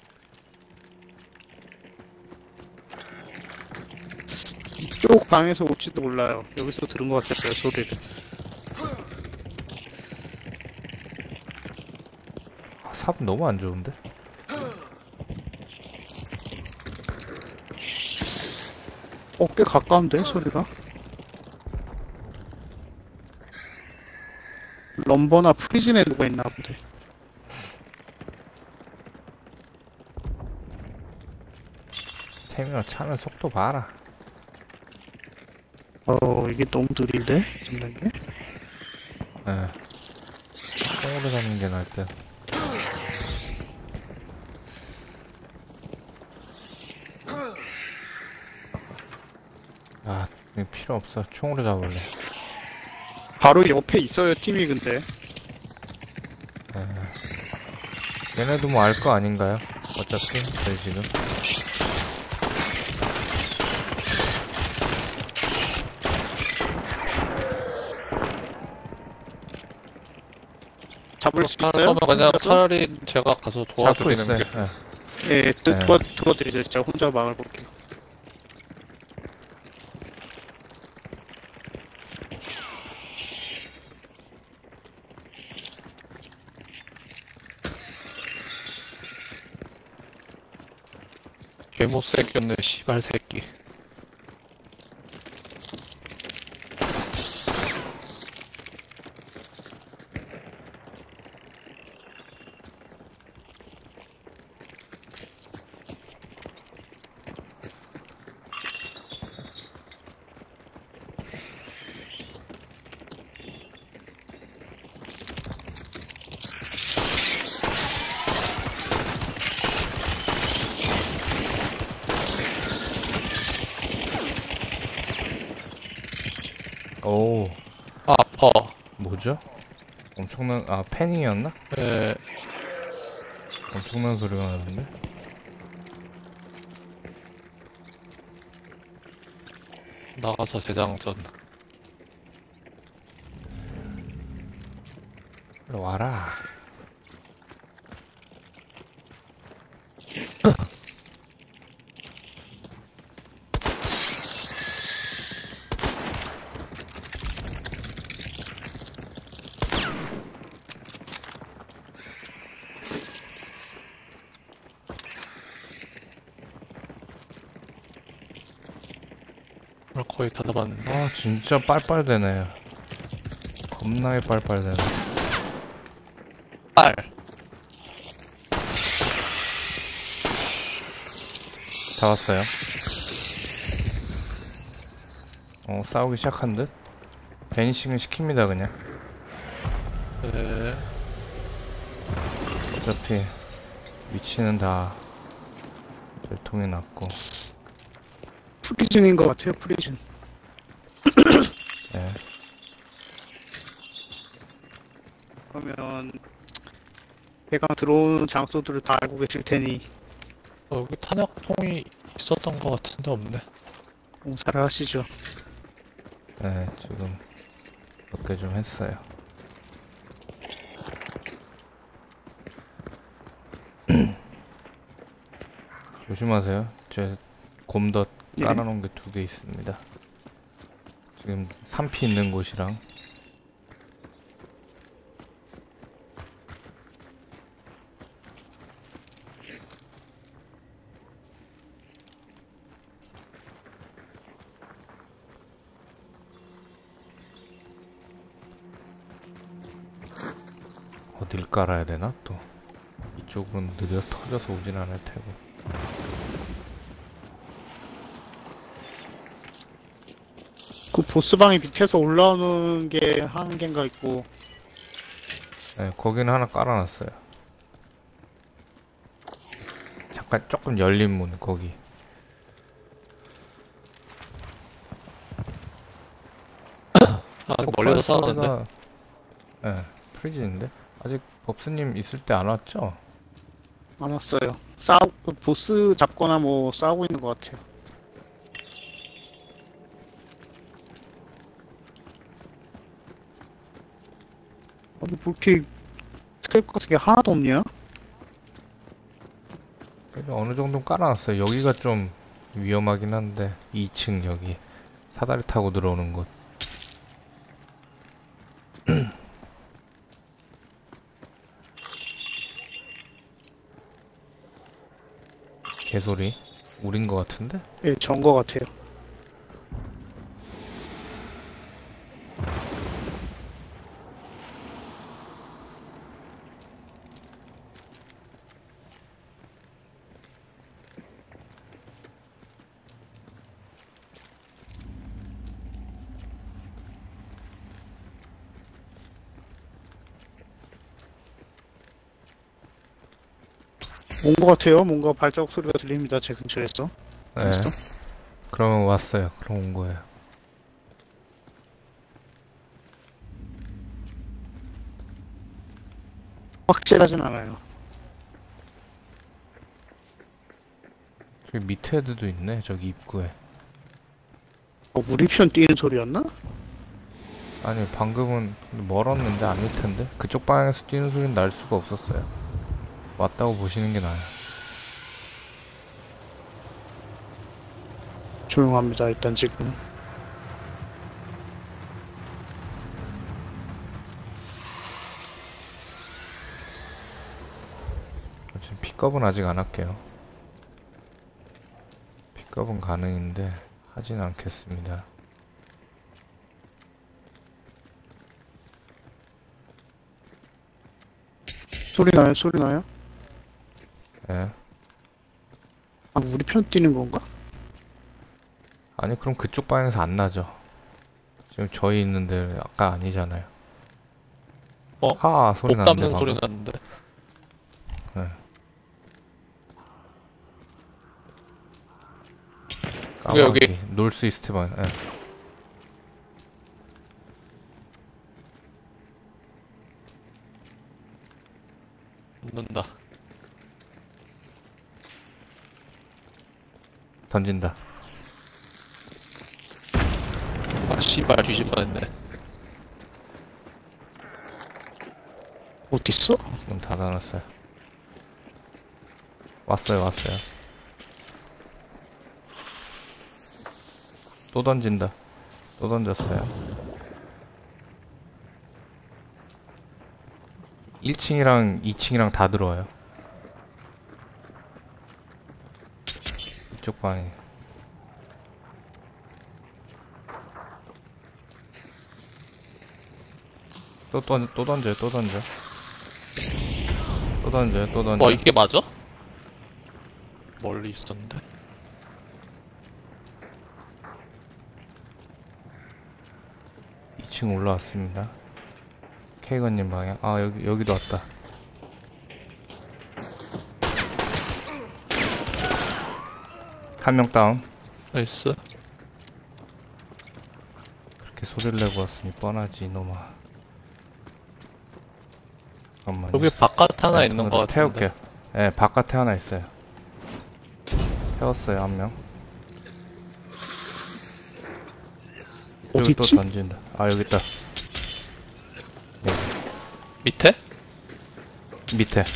이쪽 방에서 올지도 몰라요. 여기서 들은 것 같았어요 소리를. 아, 삽 너무 안 좋은데? 어, 꽤 가까운데 소리가? 럼버나 프리즌에 누가 있나 본데. 태민아 차는 속도 봐라. 어, 이게 너무 느린데? 잡는 게? 예. 총으로 잡는 게 나을 듯. 아, 이거 필요 없어. 총으로 잡을래. 바로 옆에 있어요 팀이 근데. 예. 얘네도 뭐 알 거 아닌가요? 어차피 저희 지금. 잡을 수 하는 있어요? 거면 그냥 혼자서? 차라리 제가 가서 잡고 도와드리는 있어요. 게. 예. 예, 드, 네. 도와, 도와드리죠. 제가 혼자 막을 볼게요. 개못생겼네 씨발 새끼. 오, 아, 아파. 뭐죠? 엄청난, 아, 패닝이었나? 예, 엄청난 소리가 나는데? 나가서 재장전. 일로 와라. 오늘 거의 다 잡았는데. 아, 진짜 빨빨대네. 겁나게 빨빨대네. 빨! 잡았어요. 어, 싸우기 시작한 듯? 베니싱을 시킵니다, 그냥. 예, 어차피 위치는 다 열통이 났고. 프리즌인 것 같아요, 프리즌. 네. 그러면 배가 들어오는 장소들을 다 알고 계실 테니 어, 여기 탄약통이 있었던 것 같은데 없네. 공사를 하시죠. 네, 지금 몇 개 좀 했어요. 조심하세요. 제 곰덧 예. 깔아놓은 게 두 개 있습니다. 지금 산피 있는 곳이랑 어딜 깔아야 되나 또. 이쪽은 느려 터져서 오진 않을 테고. 그 보스방이 밑에서 올라오는 게 한 개인가 있고. 네, 거기는 하나 깔아놨어요. 잠깐 조금 열린 문 거기. 아직 멀리서 싸우는데. 예, 네, 프리즌인데 아직 법스님 있을 때 안 왔죠? 안 왔어요. 싸우, 보스 잡거나 뭐 싸우고 있는 것 같아요. 아니, 뭐 이렇게 스크랩 같은 게 하나도 없냐? 그래도 어느 정도 깔아놨어요. 여기가 좀 위험하긴 한데 이 층 여기 사다리 타고 들어오는 곳. 개소리 우린 것 같은데? 예, 전 것 같아요. 온 것 같아요. 뭔가 발자국 소리가 들립니다. 제 근처에서. 네. 그러면 왔어요. 그럼 온 거예요. 확실하진 않아요. 저기 밑에 애들도 있네. 저기 입구에. 어, 우리 편 뛰는 소리였나? 아니 방금은 멀었는데 아닐 텐데. 그쪽 방향에서 뛰는 소리는 날 수가 없었어요. 왔다고 보시는 게 나아요. 조용합니다. 일단 지금. 지금 픽업은 아직 안 할게요. 픽업은 가능인데 하진 않겠습니다. 소리 나요? 소리 나요? 예. 아, 우리 편 뛰는 건가? 아니 그럼 그쪽 방향에서 안 나죠. 지금 저희 있는데 아까 아니잖아요. 어? 하 소리 목 나는데 담는 소리 방금. 났는데. 네. 여기, 여기. 까마귀 놀스 이스트 방. 예. 웃는다. 던진다. 아 씨발 뒤집 뻔했네. 어딨어? 문 닫아놨어요. 왔어요 왔어요. 또 던진다. 또 던졌어요. 일 층이랑 이 층이랑 다 들어와요. 이쪽 방에. 또, 던, 또 던져요, 또 던져. 또 던져요, 또 던져. 와 이게 맞아? 멀리 있었는데. 이 층 올라왔습니다. 케이건님 방향. 아, 여기, 여기도 왔다. 한 명 다운. 나이스. 그렇게 소리를 내고 왔으니 뻔하지, 이놈아. 잠깐만요. 여기 바깥 하나 네, 있는 거 오늘은 같은데. 태울게요. 네, 바깥에 하나 있어요. 태웠어요, 한 명. 이쪽에 또 어딨지? 던진다. 아, 여기 있다. 밑에? 밑에.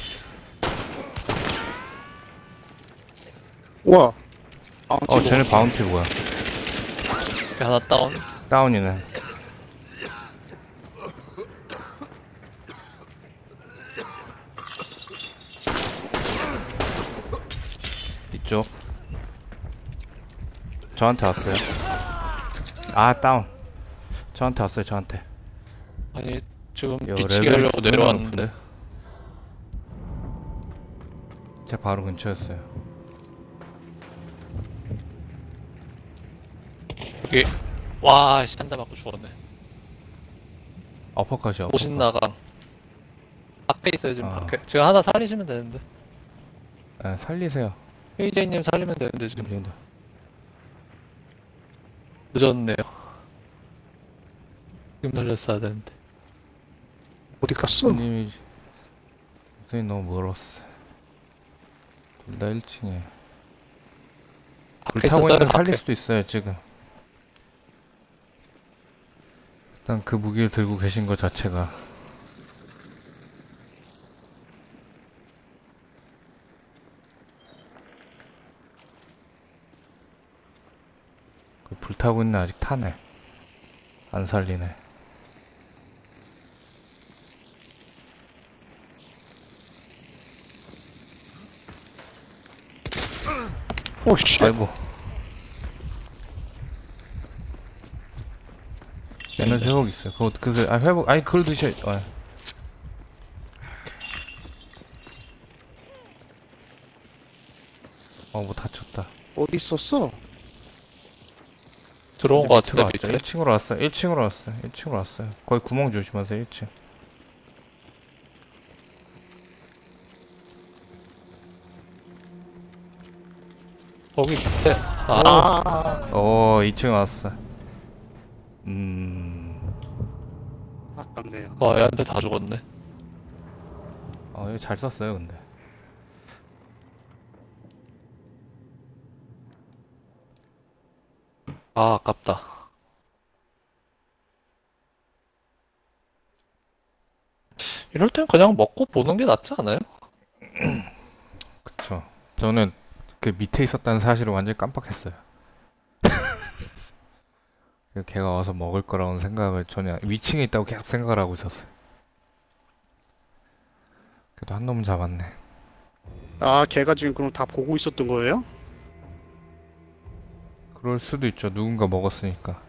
우와. 아, 어, 지금 쟤네 바운티 뭐야? 여기 하나 다운. 다운이네. 이쪽. 저한테 왔어요. 아, 다운. 저한테 왔어요, 저한테. 아니 지금 요 뒤치기 레벨 하려고 존나 내려왔는데. 높은데? 제 바로 근처였어요. 여기 와 씨, 한대 맞고 죽었네. 어퍼컷이야. 오신 나강 밖에 있어요 지금. 아. 밖에 지금 하나 살리시면 되는데. 아, 살리세요. 에이제이님 살리면 되는데 지금 지금 늦었네요. 지금 살렸어야 되는데. 어디 갔어? 손님이 손이 너무 멀었어. 둘 다 일 층에. 밖에 불타고 있었어요. 있는 살릴 밖에. 수도 있어요 지금. 일단 그 무기를 들고 계신 것 자체가 그 불타고 있는 아직 타네. 안 살리네. 오씨. 아이고. 얘는 회복 있어요. 그거 그새 아 회복 아니 그걸 드셔. 아. 어뭐 다쳤다. 어디 있었어? 들어온 거 같은데 왔죠. 밑에. 일 층으로 왔어요. 일 층으로 왔어요. 일 층으로 왔어요. 거기 구멍 조심하세요. 일 층. 거기 밑에. 아, 아, 어 이 층 왔어. 음. 아깝네요. 와 얘한테 다 죽었네. 어 이거 잘 썼어요 근데. 아 아깝다. 이럴 땐 그냥 먹고 보는 게 낫지 않아요? 그쵸. 저는 그 밑에 있었다는 사실을 완전히 깜빡했어요. 그 걔가 와서 먹을 거라고는 생각을 전혀 위층에 있다고 계속 생각을 하고 있었어요. 그래도 한 놈은 잡았네. 아, 걔가 지금 그럼 다 보고 있었던 거예요? 그럴 수도 있죠. 누군가 먹었으니까.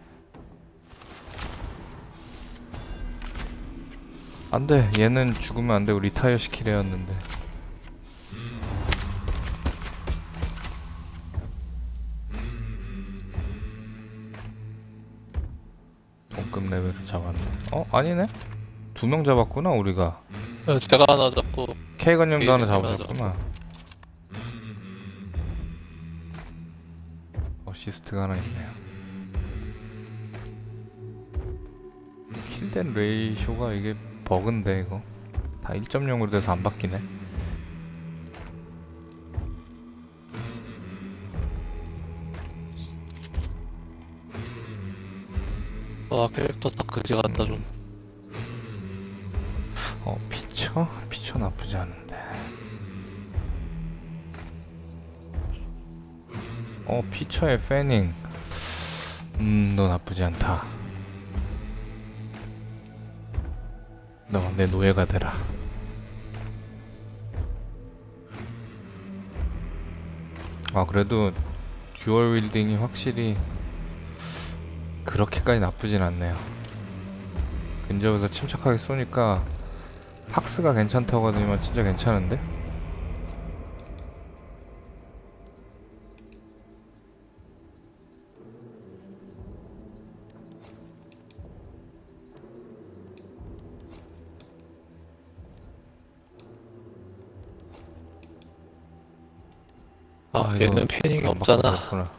안돼. 얘는 죽으면 안 되고 리타이어 시키려 했는데. 동급 레벨을 잡았네. 어? 아니네? 두 명 잡았구나 우리가. 네, 제가 하나 잡고 케이건님도 하나 케이건님 하나 잡으셨구나. 어시스트가 하나 있네요. 킬된 레이쇼가 이게 버그인데 이거 다 일 점 영으로 돼서 안 바뀌네. 와 캐릭터 딱 그지 같다 좀. 어 피처? 피처 나쁘지 않은데. 어 피처의 패닝. 음 너 나쁘지 않다. 너 내 노예가 되라. 아 그래도 듀얼 윌딩이 확실히 그렇게까지 나쁘진 않네요. 근접에서 침착하게 쏘니까 학스가 괜찮다고 하더니만 진짜 괜찮은데? 아, 이거 얘는 패닝이 안 없잖아. 바꿔버렸구나.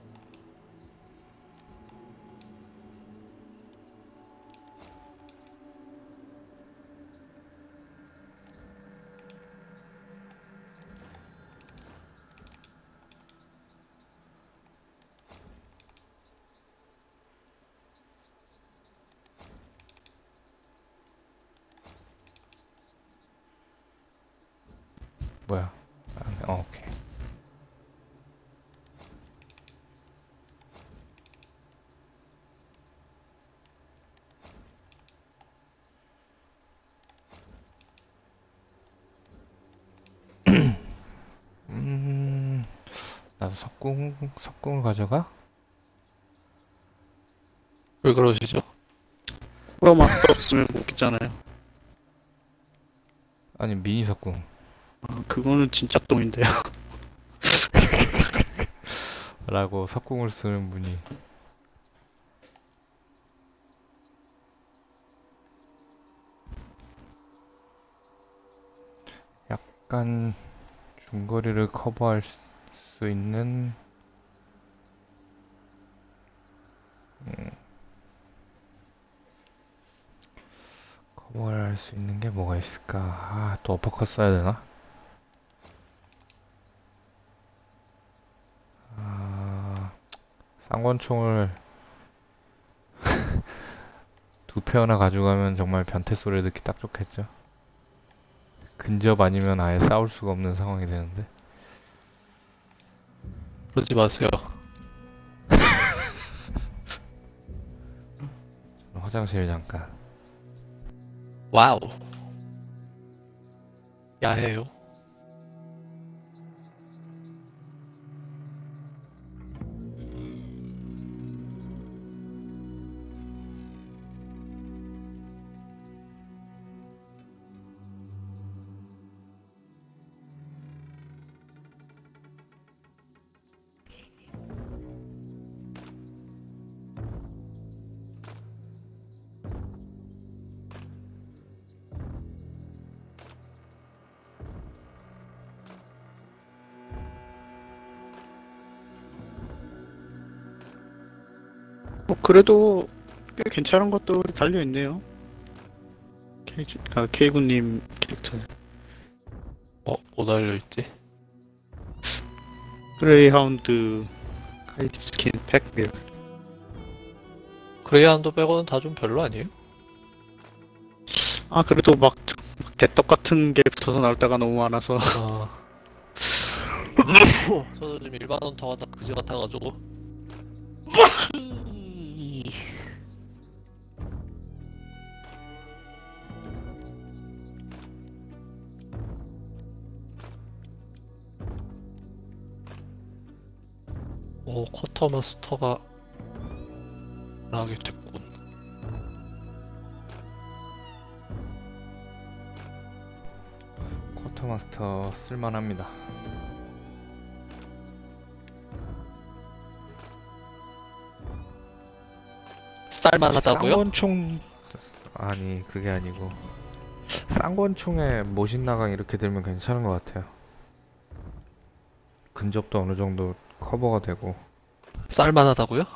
뭐야? 아, 네. 어, 오케이. 음, 나도 석궁, 석궁을 가져가? 왜 그러시죠? 프로마스터 없으면 못 있잖아요. 아니, 미니 석궁. 아, 그거는 진짜 똥인데요. 라고 석궁을 쓰는 분이 약간 중거리를 커버할 수 수 있는 음, 커버할 수 있는 게 뭐가 있을까? 아, 또 어퍼컷 써야 되나? 아, 쌍권총을 두 페어나 가져가면 정말 변태 소리 듣기 딱 좋겠죠. 근접 아니면 아예 싸울 수가 없는 상황이 되는데. 그러지 마세요. 화장실 잠깐. 와우. 야해요. 뭐 그래도 꽤 괜찮은 것들이 달려 있네요. 케이지, 아 케이구님 캐릭터는 어, 뭐 달려있지? 그레이하운드 카이드 스킨 팩. 그레이한도 빼고는 다 좀 별로 아니에요? 아 그래도 막 개떡 같은 게 붙어서 나올 때가 너무 많아서 아. 저도 지금 일반 헌터가 다 그지 같아가지고. 오, 쿼터마스터가 나오게 됐군. 쿼터마스터 쓸만합니다. 쌀만하다고요? 쌍권총 아니 그게 아니고 쌍권총에 모신 나강 이렇게 들면 괜찮은 것 같아요. 근접도 어느 정도 커버가 되고. 쌀만하다고요?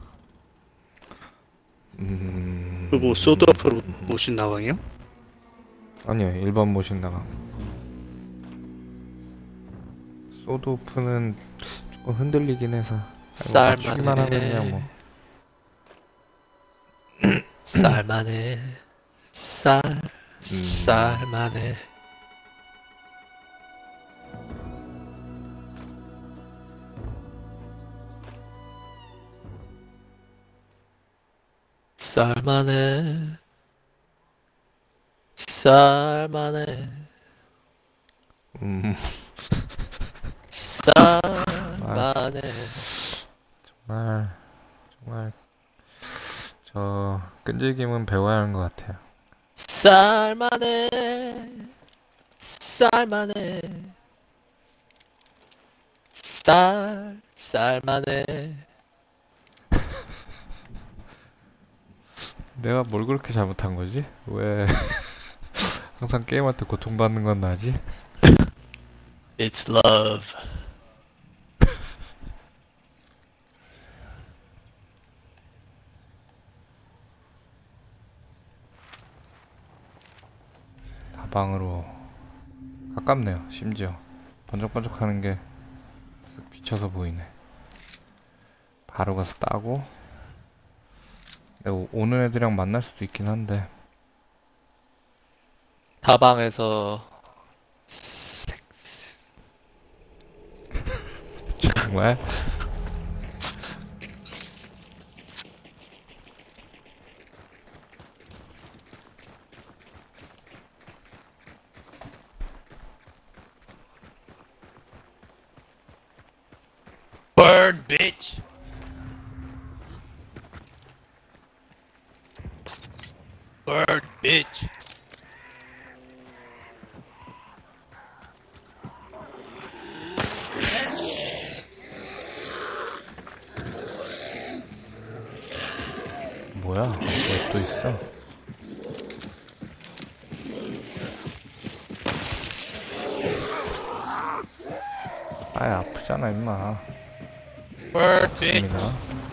음... 그 뭐 소드 앞으로 모신 나방이요? 아니요, 일반 모신 나강. 소드오프는 조금 흔들리긴 해서 맞추기만 하면 그냥 뭐. 쌀만해. 쌀 음. 쌀만해. 쌀만해. 쌀만해. 음... 쌀만해. 정말 정말 저 끈질김은 배워야 하는 것 같아요. 쌀만해. 쌀만해. 쌀 쌀만해. 내가 뭘 그렇게 잘못한 거지? 왜 항상 게임할 때 고통받는 건 나지? It's love. 다방으로 가깝네요. 심지어 번쩍번쩍하는 게 쓱 비쳐서 보이네. 바로 가서 따고 내가 오- 오는 애들이랑 만날 수도 있긴 한데. 다방에서 섹스. 정말 Burn, bitch. Burn, bitch. 뭐야? 왜 또 있어? 아이 아프잖아 임마. 멀티. 입니다.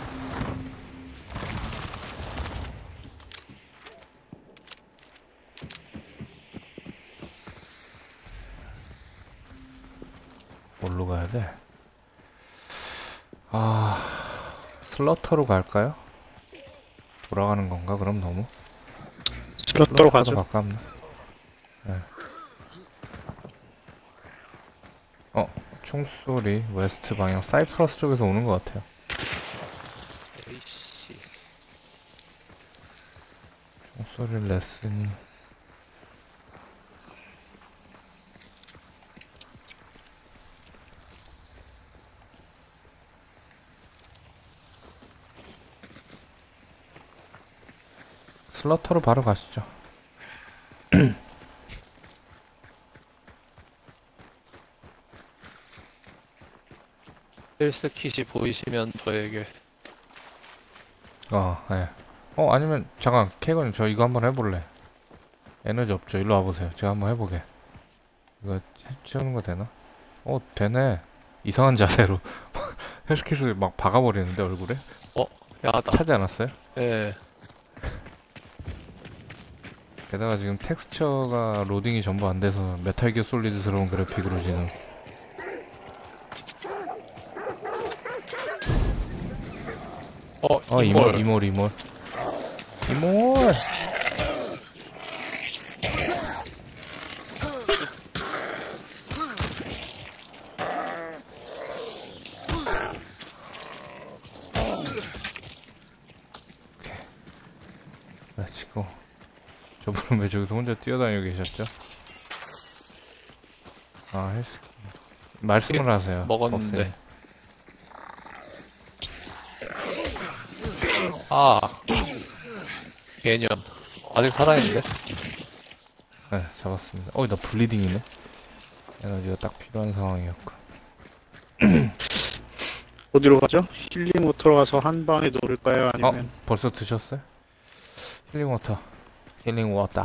뭘로 가야 돼? 아, 슬러터로 갈까요? 돌아가는 건가? 그럼 너무? 슬롯도로 가죠. 가깝나? 네. 어, 총소리 웨스트 방향 사이프러스 쪽에서 오는 것 같아요. 에이씨. 총소리 레슨. 슬러터로 바로 가시죠. 헬스 킷이 보이시면 저에게. 어, 네. 어, 아니면 잠깐 케이건님 저 이거 한번 해볼래. 에너지 없죠? 일로 와보세요. 제가 한번 해보게. 이거 채우는 거 되나? 어, 되네. 이상한 자세로 헬스킷을 막 박아버리는데 얼굴에? 어, 야하다. 차지 않았어요? 예. 게다가 지금 텍스처가 로딩이 전부 안 돼서 메탈 기어 솔리드스러운 그래픽으로 지금. 어, 어, 이몰. 이몰, 이몰, 이몰. 이몰! 오케이. 렛츠고. 저분은 왜 저기서 혼자 뛰어다니고 계셨죠? 아, 헬스키. 말씀을 하세요. 먹었는데. 없으니. 아. 개년. 아직 살아있는데? 네, 잡았습니다. 어이, 나 블리딩이네. 에너지가 딱 필요한 상황이었고. 어디로 가죠? 힐링 워터로 가서 한 방에 놓을까요? 어? 아니면 벌써 드셨어요? 힐링 워터. 힐링 워터.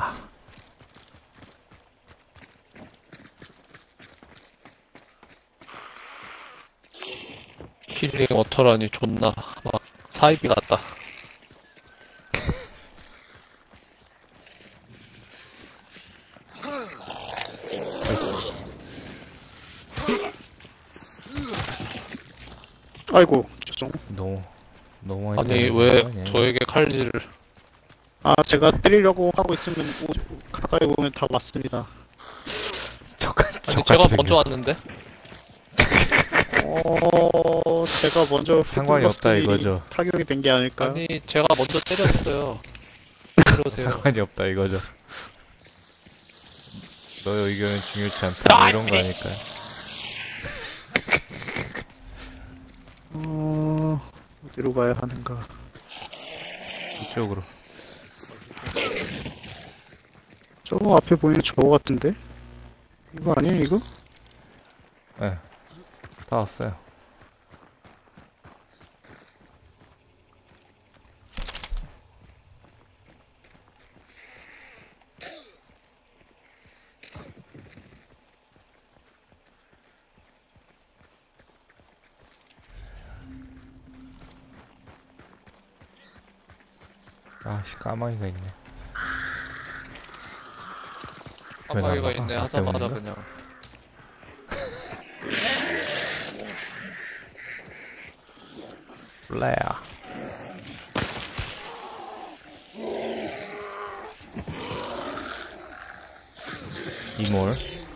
힐링 워터라니 존나 막 사이비 같다. 아이고 죄송. 너무, 너무 많이 아니 때리는 왜 거 아니에요? 저에게 칼질을. 아 제가 때리려고 하고 있으면 오, 가까이 보면 다 맞습니다. 저같, 아니 저같이 제가 먼저 생겼어. 왔는데? 어 제가 먼저 상관이 없다 푸드버스트이 이거죠. 타격이 된 게 아닐까요? 아니 제가 먼저 때렸어요. 그러세요. 상관이 없다 이거죠. 너의 의견은 중요치 않다. 뭐 이런 거 아닐까요? 어 어디로 가야 하는가? 이쪽으로. 저 앞에 보이는 저거 같은데? 이거 아니에요 이거? 네. 다 왔어요. 아씨, 까마귀가 있네. 까마귀가 왜 있네 나가? 하자마자 때문인가? 그냥. 플레어. 이몰.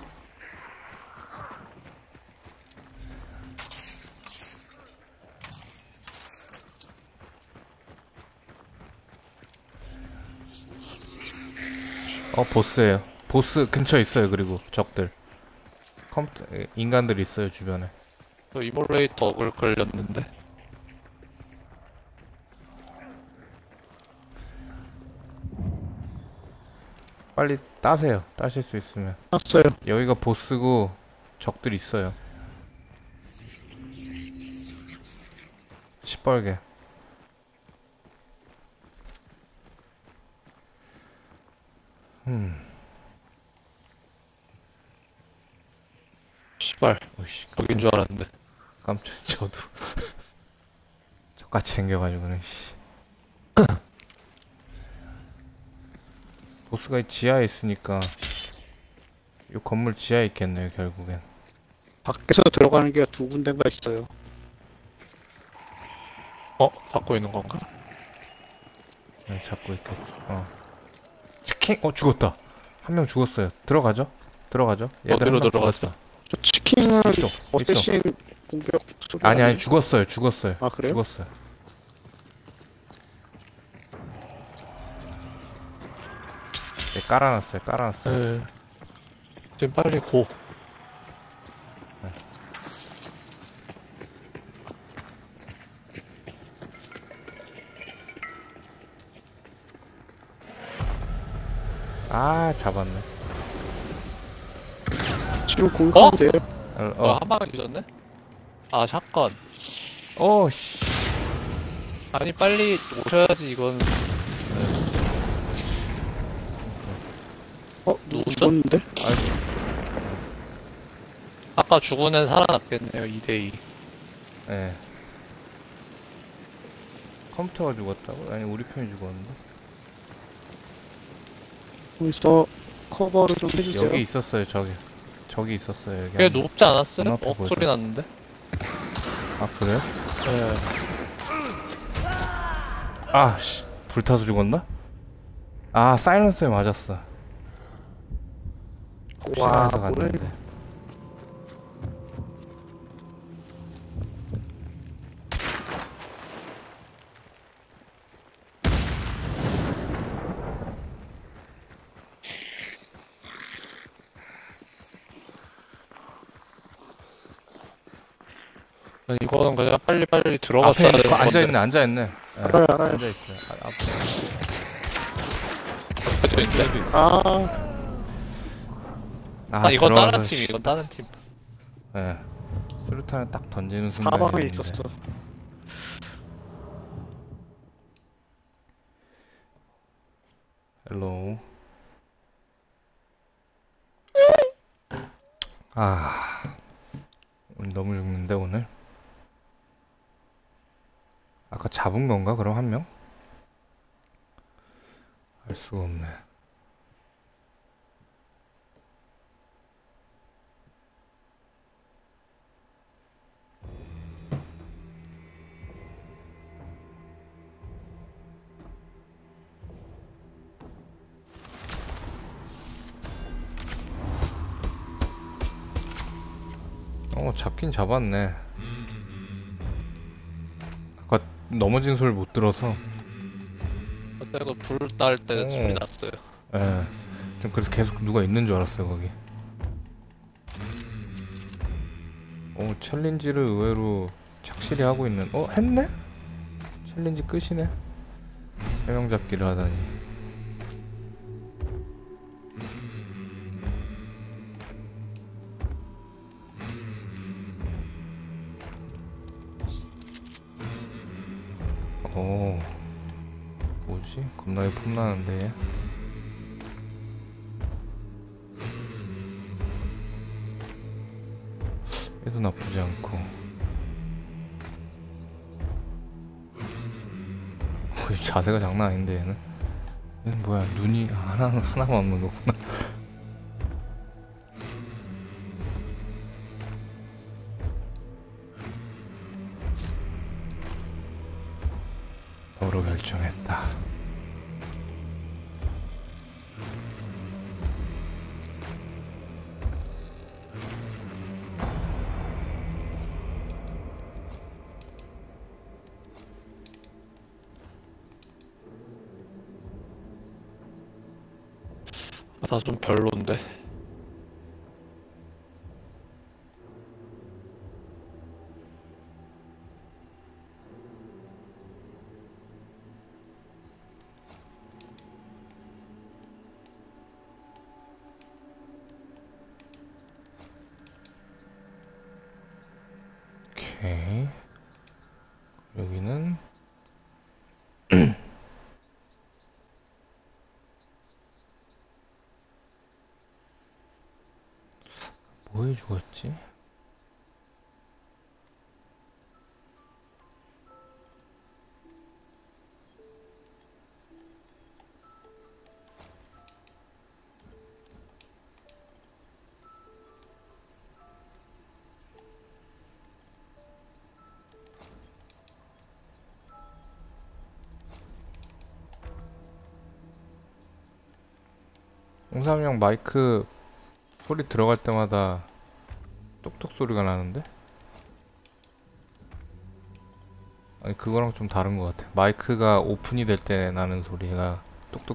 어, 보스예요. 보스 근처에 있어요. 그리고 적들, 컴퓨터, 인간들이 있어요 주변에. 저 이몰레이터 억을 걸렸는데. 빨리 따세요. 따실 수 있으면. 났어요. 여기가 보스고 적들 있어요. 시뻘게. 음. 씨발 오씨, 여긴 줄 알았는데. 깜짝 저도 똑같이 생겨가지고는 씨. 보스가 이 지하에 있으니까 이 건물 지하에 있겠네요 결국엔. 밖에서 들어가는 게 두 군데가 있어요. 어? 잡고 있는 건가? 네, 잡고 있겠죠. 어. 치킨? 어 죽었다. 한 명 죽었어요. 들어가죠? 들어가죠? 얘들 어디로 한명 들어가죠? 죽었어. 저 치킨은 이쪽, 어쌔신 공격 소리 아니 아니 아니에요? 죽었어요. 죽었어요. 아, 그래요? 죽었어요. 네, 깔아놨어요. 깔아놨어요. 네. 지금 빨리 고. 아 잡았네. 지금 공격인데요. 어, 어, 어, 한 방에 뒤졌네? 아, 샷건. 어, 씨. 아니, 빨리 오셔야지, 이건. 어, 누구 누구죠? 죽었는데? 아이고. 아까 죽은 애는 살아났겠네요, 이 대이. 예. 컴퓨터가 죽었다고? 아니 우리 편이 죽었는데. 거기서 커버를 좀 해주세요. 여기 있었어요. 저기. 저기 있었어요. 여기. 걔 한- 높지 않았어요? 눈앞에 어, 보여서. 소리 났는데? 아 그래요? 네. 아, 씨. 불타서 죽었나? 아, 사이런스에 맞았어. 혹시나 와, 해서 뭐야, 갔는데. 이거는 그냥 빨리빨리 들어갔어야 앞에 되는 앉아있네, 건데. 앉아있네. 예, 알아요, 알아요. 앉아있어요. 아, 앞에. 앞에도 있는데? 아, 아, 아, 이건 다른 들어가서 팀, 씨. 이건 다른 팀. 예. 수류탄을 딱 던지는 순간에. 사방에 있었어. 헬로우. 아, 오늘 너무 죽는데 오늘. 아까 잡은 건가 그럼 한 명? 알 수가 없네. 어, 잡긴 잡았네. 아까 넘어진 소리 못 들어서. 그때 그불딸 때 오. 소리 났어요. 예. 좀 그래서 계속 누가 있는 줄 알았어요 거기. 오, 챌린지를 의외로 착실히 하고 있는. 어, 했네? 챌린지 끝이네. 세 명 잡기를 하다니. 오, 뭐지? 겁나게 폼나는데 얘. 얘도 나쁘지 않고. 어, 자세가 장난 아닌데 얘는. 얘는 뭐야? 눈이 하나 하나만 없는 거구나. 너로 결정했다. 아, 나 좀 별론데. 오케이. 여기는 뭐해 죽었지? 홍삼이 형 마이크 소리 들어갈 때마다 똑똑 소리가 나는데? 아니 그거랑 좀 다른 것 같아. 마이크가 오픈이 될 때 나는 소리가 똑똑.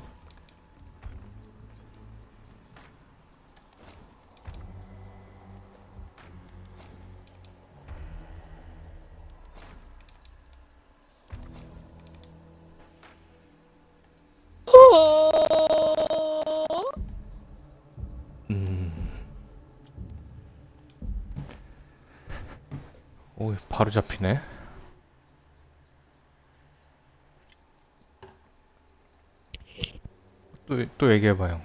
음. 오, 바로 잡히네. 또, 또 얘기해봐요.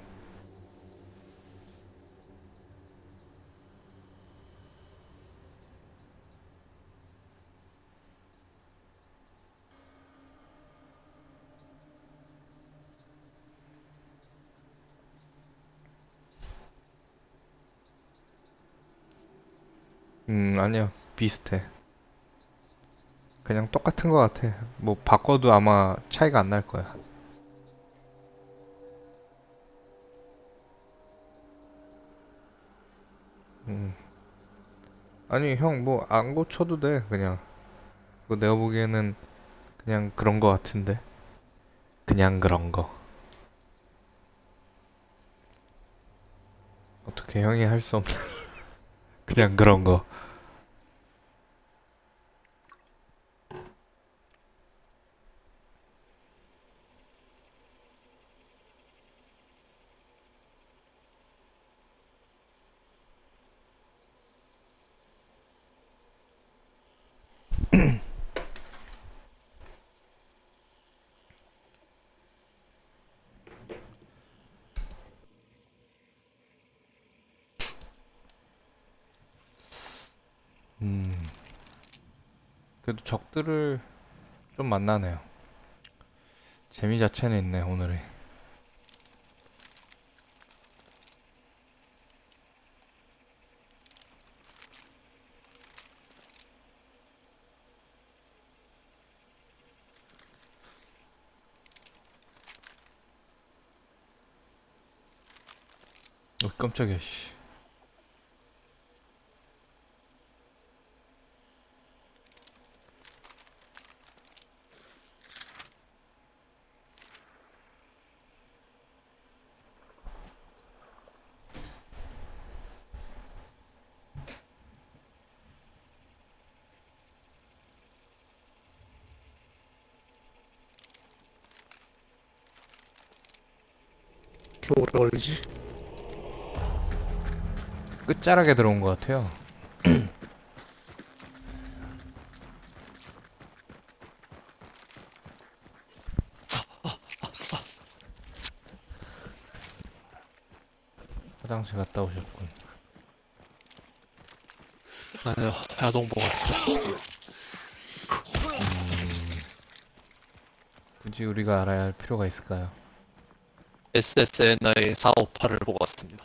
음, 아니야. 비슷해. 그냥 똑같은 것 같아. 뭐, 바꿔도 아마 차이가 안 날 거야. 음. 아니, 형, 뭐, 안 고쳐도 돼, 그냥. 그거 내가 보기에는 그냥 그런 거 같은데. 그냥 그런 거. 어떻게 형이 할 수 없는. 그냥 그런 거. 음. 그래도 적들을 좀 만나네요. 재미 자체는 있네, 오늘이. 어, 깜짝이야, 씨. 이렇게 오래 걸리지? 끝자락에 들어온 것 같아요. 화장실 갔다 오셨군. 아니요, 야동 보고 왔어. 굳이 우리가 알아야 할 필요가 있을까요? 에스에스엔아이 사오팔을 보고 왔습니다.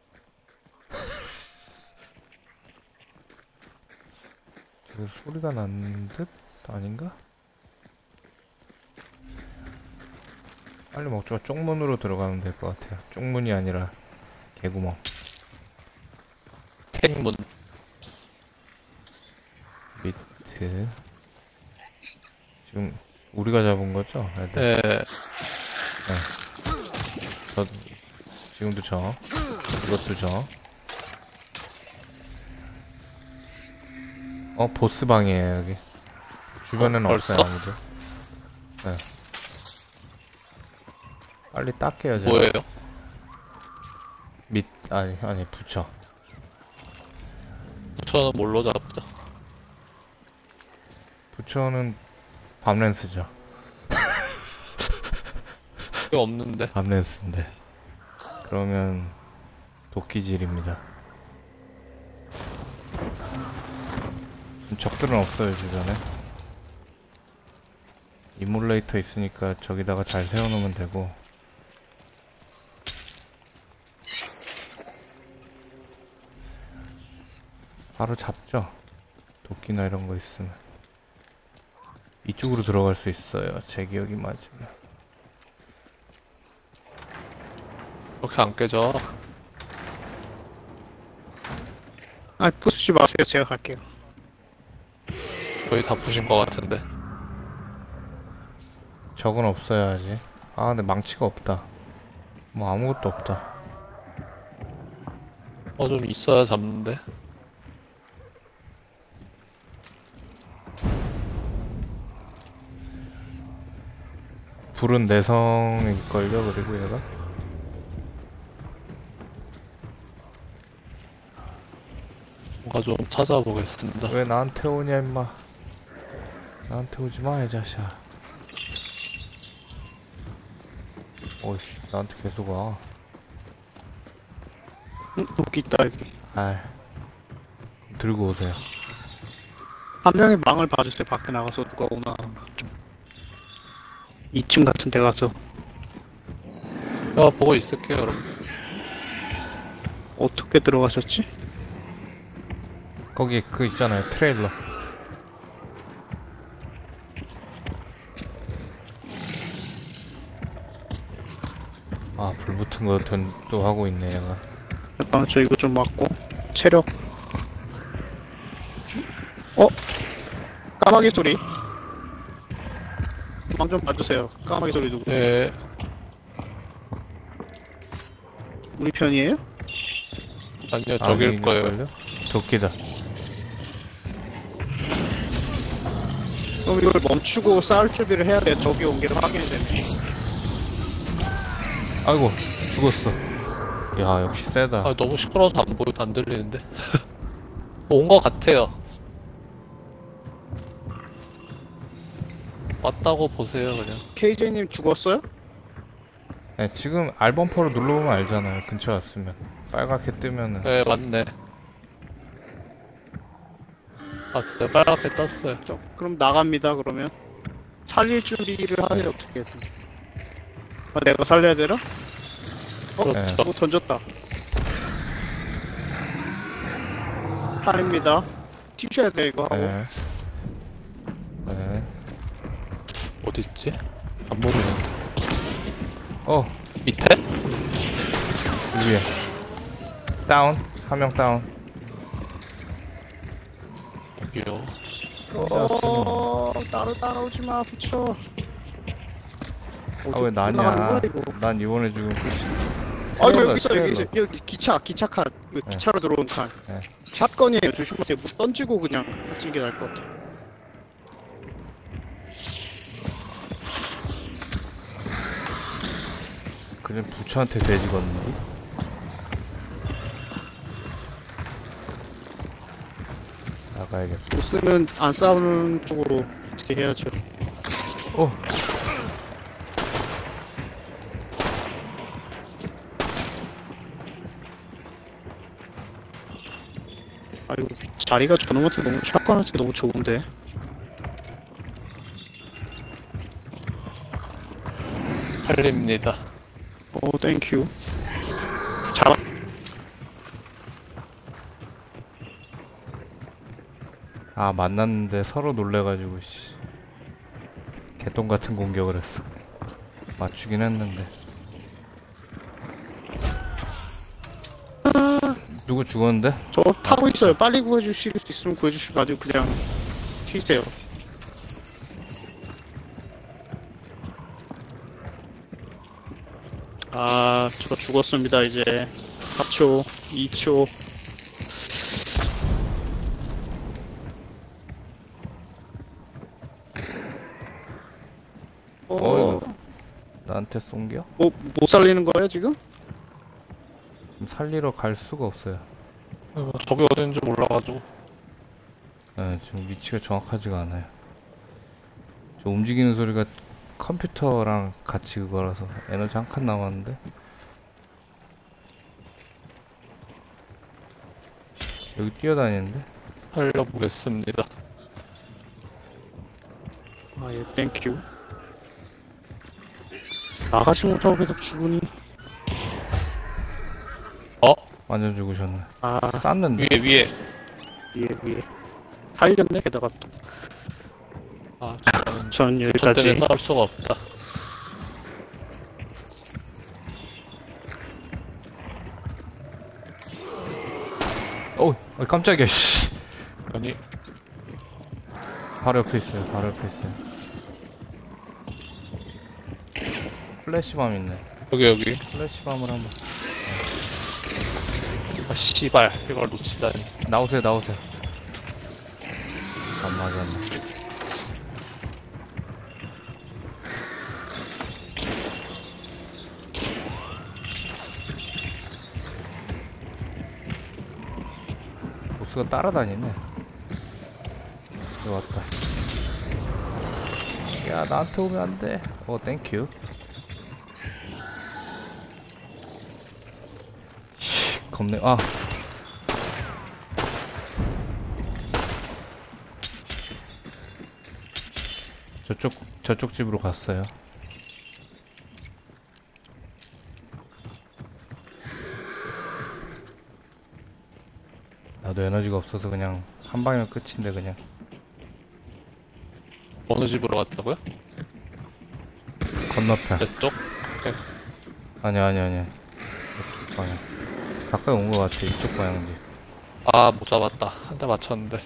저기 소리가 난 듯? 아닌가? 빨리 먹죠. 쪽문으로 들어가면 될 것 같아요. 쪽문이 아니라 개구멍. 택문. 미트. 지금 우리가 잡은 거죠? 애들. 예, 저 지금도 저. 이것도 저. 어, 보스방이에요, 여기. 주변에는 어, 벌써? 없어요, 아무도. 네. 빨리 닦게요, 제가. 뭐예요? 밑, 아니, 아니, 붙여. 저는 뭘로 잡죠? 부처는 밤랜스죠. 이게 없는데. 밤랜스인데. 그러면 도끼질입니다. 지금 적들은 없어요 주변에. 이몰레이터 있으니까 저기다가 잘 세워놓으면 되고. 바로 잡죠. 도끼나 이런 거 있으면. 이쪽으로 들어갈 수 있어요 제 기억이 맞으면. 그렇게 안 깨져. 아, 부수지 마세요. 제가 갈게요. 거의 다 부신 것 같은데. 적은 없어야지. 아 근데 망치가 없다. 뭐 아무것도 없다. 어, 좀 있어야 잡는데. 불은 내성일걸요 그리고 얘가. 뭔가 좀 찾아보겠습니다. 왜 나한테 오냐 임마. 나한테 오지마 이 자식아. 어이씨 나한테 계속 와. 응, 도끼 있다 여기. 아이 들고 오세요. 한 명의 망을 봐주세요. 밖에 나가서 누가 오나. 좀 이 층 같은 데 가서. 내가 보고 있을게요, 여러분. 어떻게 들어가셨지? 거기 그 있잖아요 트레일러. 아 불 붙은 거 또 하고 있네 얘가. 잠깐만 저 이거 좀 맞고. 체력. 어? 까마귀 소리. 망 좀 봐주세요. 까마귀 소리 누구? 네, 우리 편이에요? 아니요, 저길 거예요. 아닐걸요? 도끼다. 그럼 이걸 멈추고 싸울 준비를 해야 돼. 저기 온 게 확인이 되네. 아이고 죽었어. 야 역시 세다. 아, 너무 시끄러워서 안 보여, 안 들리는데. 온 것 같아요. 왔다고 보세요, 그냥. 케이제이님 죽었어요? 네, 지금 R범퍼로 눌러보면 알잖아요. 근처 왔으면 빨갛게 뜨면은. 네, 맞네. 아, 진짜 빨갛게 떴어요. 저, 그럼 나갑니다. 그러면 살릴 준비를 하세요. 어떻게든. 아, 내가 살려야 되나? 어? 네. 뭐 던졌다. 팔입니다. 튀셔야 돼 이거 하고. 네. 네. 어딨지? 안 보이는데. 어 밑에? 위에 다운. 한 명 다운. 여기요. 어, 따로 따라오지 마, 붙여. 아 왜 나냐. 거야, 이거? 난 이번에 지금 아, 이거 트레일러, 여기 있어, 여기 있어. 트레일러. 여기 기차, 기차 칸. 이거 네. 기차로 들어온 칸. 네. 샷건이에요. 조심하세요. 뭐 던지고 그냥 하시는 게 나을 것 같아. 그냥 부처한테 돼지 걷는디? 나가야겠다. 보스는 안 싸우는 쪽으로 어떻게 해야죠. 어 아, 이거 자리가 저놈한테 너무 샷건한테 너무 좋은데. 팔립니다. 오, 땡큐. 잡아. 아 만났는데 서로 놀래가지고 씨 개똥 같은 공격을 했어. 맞추긴 했는데. 누구 죽었는데? 저 타고 있어요. 빨리 구해주실 수 있으면 구해주시고 아주 그냥 튀세요. 아, 저 죽었습니다. 이제 사 초, 이 초. 어, 어이구. 나한테 쏜겨? 뭐, 못 살리는 거예요 지금? 지금 살리러 갈 수가 없어요. 어, 저기 어딘지 몰라가지고. 네, 지금 위치가 정확하지가 않아요. 저 움직이는 소리가 컴퓨터랑 같이 그거라서 에너지 한 칸 남았는데. 여기 뛰어다니는데? 살려보겠습니다. 아예 땡큐. 나가지 못하고 계속 죽으니. 어? 완전 죽으셨네. 아 쌌는데. 위에 위에. 위에 위에 살렸네 게다가 또. 아 저는 전 저 여기까지. 때문에 싸울 수가 없다. 어, 어 깜짝이야. 씨. 아니 바로 옆에 있어요. 바로 옆에 있어요. 플래시밤 있네. 여기 여기. 플래시밤을 한번. 아 씨발 이걸 놓치다니. 나오세요, 나오세요. 안 맞았네. 보스가 따라다니네. 여기 왔다. 야, 나한테 오면 안 돼. 어, 땡큐. 씨, 겁내. 아. 저쪽 저쪽 집으로 갔어요. 나도 에너지가 없어서 그냥 한 방이면 끝인데 그냥. 어느 집으로 갔다고요? 건너편. 내 쪽? 아니 아니 아니. 저쪽 방향. 가까이 온 것 같아. 이쪽 방향지. 아 못 잡았다. 한 대 맞췄는데.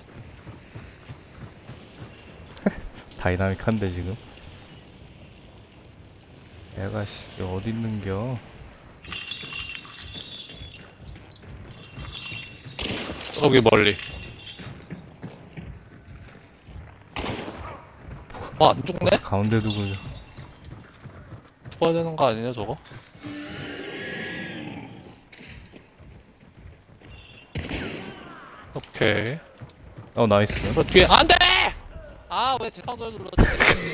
다이나믹한데 지금. 얘가 씨 어디 있는겨? 여기 멀리. 어, 안 죽네? 가운데 두고. 죽어야 되는 거 아니냐, 저거? 오케이. 어 나이스. 저 뒤에, 안 돼! 아, 왜 제 상도에 눌렀지?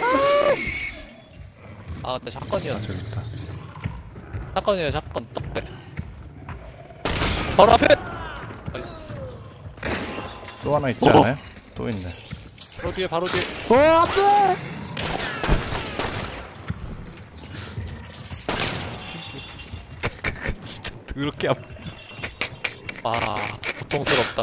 아, 근데 아 샷건이야. 저기 있다. 샷건이에요, 샷건. 떡대. 바로 앞에! 나이스. 또 하나 있지 어. 않아요? 또 있네. 바로 뒤에, 바로 뒤에. 어 안돼. 더럽게 아파. 아, 고통스럽다.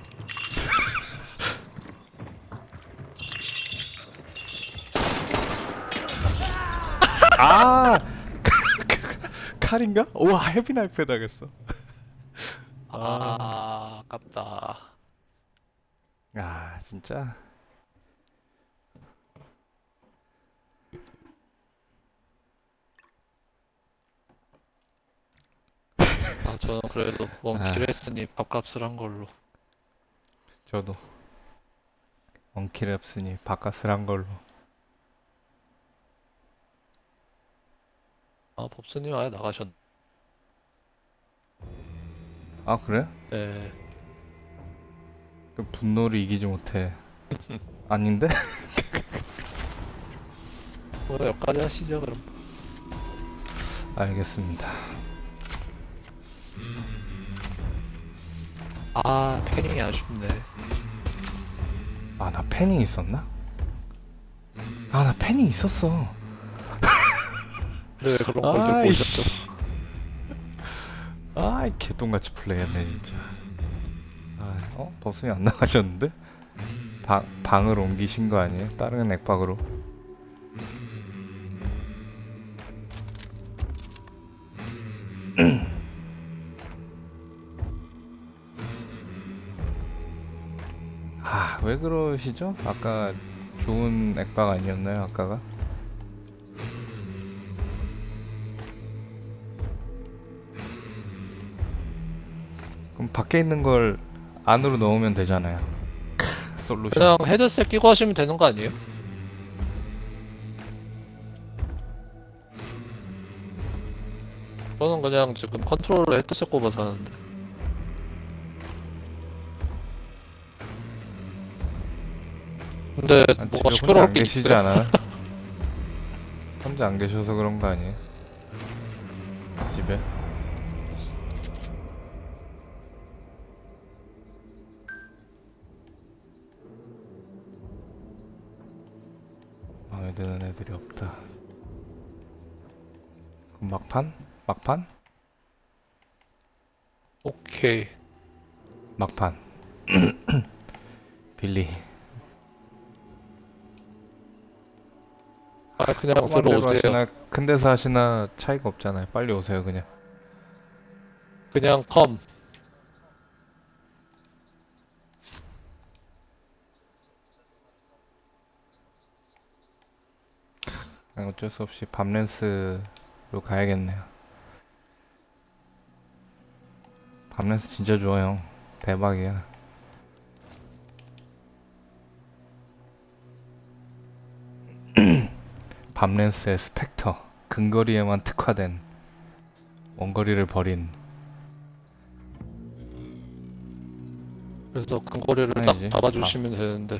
아 칼인가? 우와 헤비나이프 당했어. 아, 아깝다. 아 진짜. 아, 저는 그래도 원키를 아. 했으니 밥값을 한 걸로. 저도 원킬 앱스니 바깥을 한 걸로. 아, 법스님 아예 나가셨. 아 그래? 네. 그 분노를 이기지 못해. 아닌데? 뭐 여기까지 하시죠, 그럼. 알겠습니다. 아, 패닝이 아쉽네. 아 나 패닝 있었나? 아 나 패닝 있었어. 근데 왜 그런 걸 들고 아이씨. 오셨죠? 아이 개똥같이 플레이했네 진짜. 아, 어? 버스이 안 나가셨는데? 방, 방을 옮기신 거 아니에요? 다른 액박으로. 아, 왜 그러시죠? 아까 좋은 액박 아니었나요? 아까가? 그럼 밖에 있는 걸 안으로 넣으면 되잖아요. 크, 솔루션. 그냥 헤드셋 끼고 하시면 되는 거 아니에요? 저는 그냥 지금 컨트롤러 헤드셋 꼽아서 하는데. 근데 아, 뭐가 집에 혼자 안 시끄럽게 계시지 있어요? 않아? 혼자 안 계셔서 그런 거 아니에요? 집에? 아 마음에 드는 애들이 없다. 그럼 막판? 막판? 오케이. 막판. 빌리. 아 그냥 조그만 데로 들어오세요. 하시나 큰 데서 하시나 차이가 없잖아요. 빨리 오세요 그냥. 그냥 컴. 그냥 어쩔 수 없이 밤랜스로 가야겠네요. 밤랜스 진짜 좋아요. 대박이야. 밤랜스의 스펙터. 근거리에만 특화된 원거리를 버린. 그래서 근거리를 딱 아니지. 잡아주시면 되는데.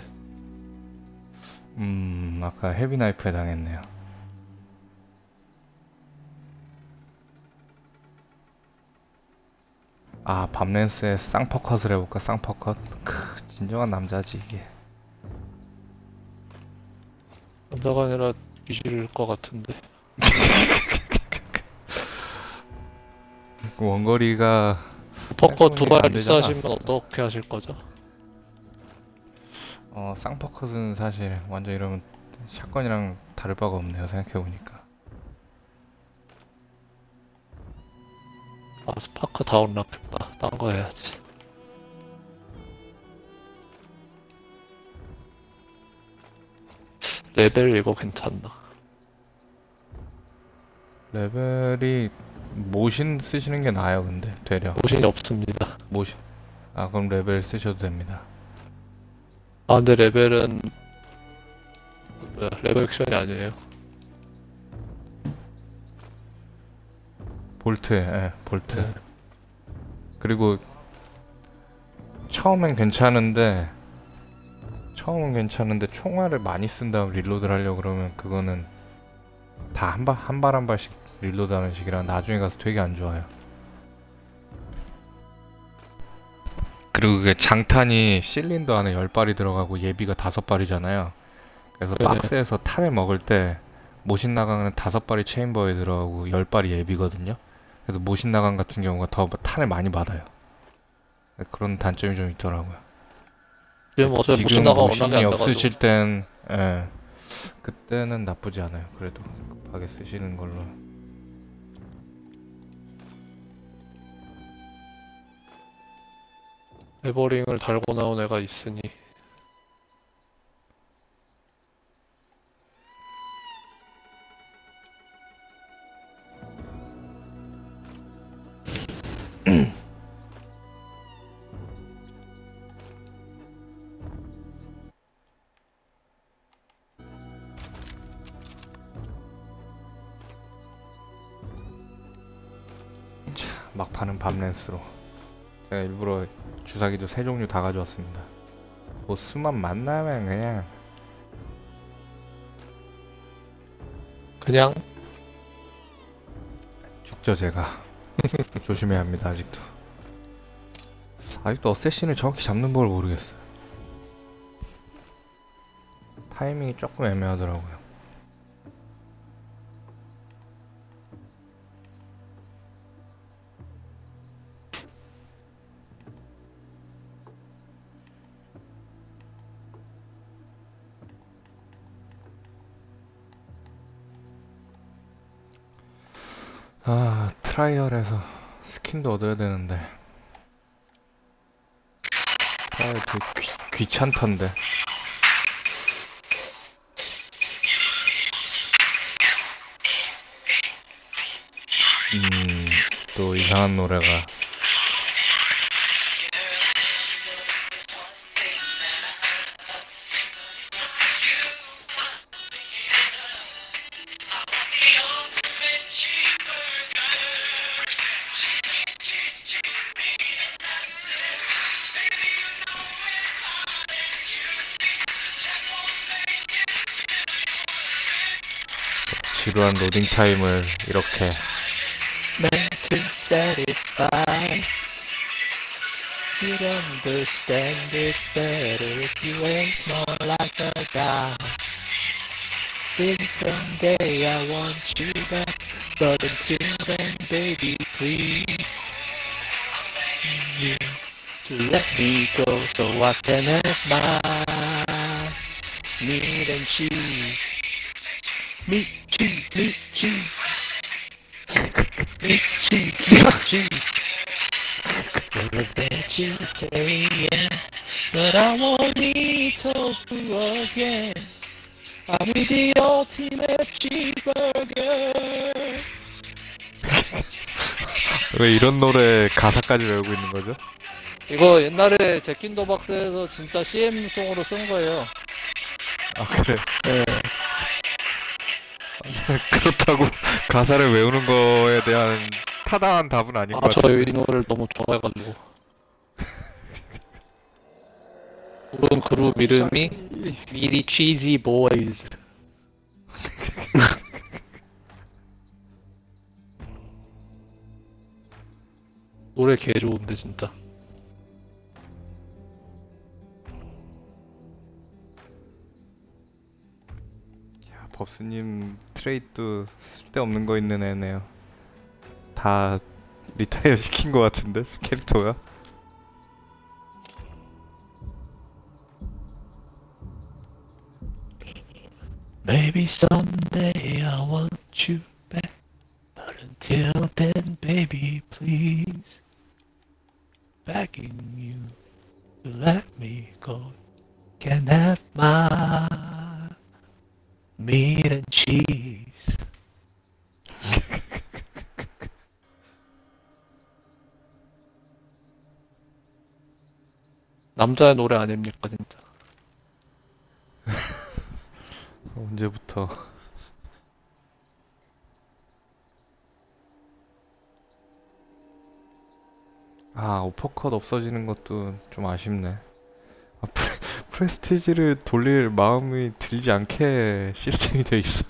음 아까 헤비나이프에 당했네요. 아 밤랜스의 쌍퍼컷을 해볼까. 쌍퍼컷. 크 진정한 남자지 이게. 남자가 아니라 귀신일 것 같은데. 원거리가 퍼커 두 발 안 되잖아. 입사하시면 어떻게 하실 거죠? 어 쌍퍼컷은 사실 완전 이러면 샷건이랑 다를 바가 없네요. 생각해보니까. 아 스파크 다운락했다. 딴 거 해야지. 레벨 이거 괜찮나? 레벨이 모신 쓰시는 게 나아요. 근데 되려 모신이 없습니다. 모신. 아 그럼 레벨 쓰셔도 됩니다. 아 근데 레벨은 뭐야 레벨 액션이 아니에요. 볼트. 예 볼트. 네. 그리고 처음엔 괜찮은데 처음은 괜찮은데 총알을 많이 쓴 다음 리로드를 하려고 그러면 그거는 다 한 발 한 발 한 발씩 리로드 하는 식이라 나중에 가서 되게 안 좋아요. 그리고 그게 장탄이 실린더 안에 열 발이 들어가고 예비가 다섯 발이잖아요. 그래서 네. 박스에서 탄을 먹을 때 모신 나강은 다섯 발이 체인버에 들어가고 열 발이 예비거든요. 그래서 모신 나강 같은 경우가 더 탄을 많이 받아요. 그런 단점이 좀 있더라고요. 지금 어차피 지금 모신 나가 워낙에 모신이 안 나가지고. 없으실 땐 예, 그때는 나쁘지 않아요. 그래도 급하게 쓰시는 걸로. 레버링을 달고 나온 애가 있으니 막판은 밤랜스로. 제가 일부러 주사기도 세 종류 다 가져왔습니다. 보스만 만나면 그냥 그냥 죽죠 제가. 조심해야 합니다. 아직도 아직도 어쌔신을 정확히 잡는 법을 모르겠어요. 타이밍이 조금 애매하더라고요. 아 트라이얼에서 스킨도 얻어야 되는데 트라이얼 되게 귀, 귀찮던데. 음, 또 이상한 노래가. 지루한 로딩 타임을 이렇게. Mental satisfied. You'd understand it better if you ain't more like a guy. Then someday I want you back, but until then, baby, please, you to let me go so I can have my meat and cheese. Meat, cheese, meat, cheese. Meat, cheese, meat, cheese. You're a vegetarian, but I won't eat tofu again. I need the ultimate cheeseburger. 왜 이런 노래 가사까지 외우고 있는 거죠? 이거 옛날에 제킨더박스에서 진짜 씨엠송으로 쓴 거예요. 아 그래. 네. 그렇다고 가사를 외우는 거에 대한 타당한 답은 아닌 것 아, 저 같아요. 이 노래를 너무 좋아해가지고. 부른 그룹 이름이 미리 치즈 보이즈. 노래 개 좋은데 진짜. 야, 법스님 트레이도 쓸데없는 거 있는 애네요. 다 리타이어 시킨 거 같은데 캐릭터가. Maybe someday I want you back, but until then, baby, please, begging you to let me go. Can have my meat and cheese. 남자의 노래 아닙니까 진짜. 언제부터? 아, 오퍼컷 없어지는 것도 좀 아쉽네. 아, 프레, 프레스티지를 돌릴 마음이 들지 않게 시스템이 돼 있어.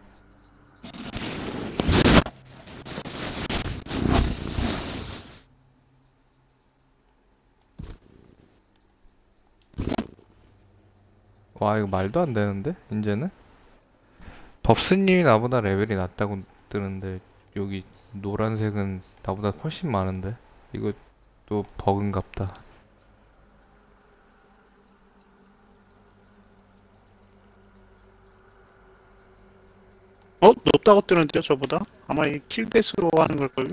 와, 이거 말도 안 되는데? 이제는? 법스님이 나보다 레벨이 낮다고 뜨는데 여기 노란색은 나보다 훨씬 많은데? 이거 또 버그인갑다. 어? 높다고 뜨는데요, 저보다? 아마 이 킬댓으로 하는 걸걸요?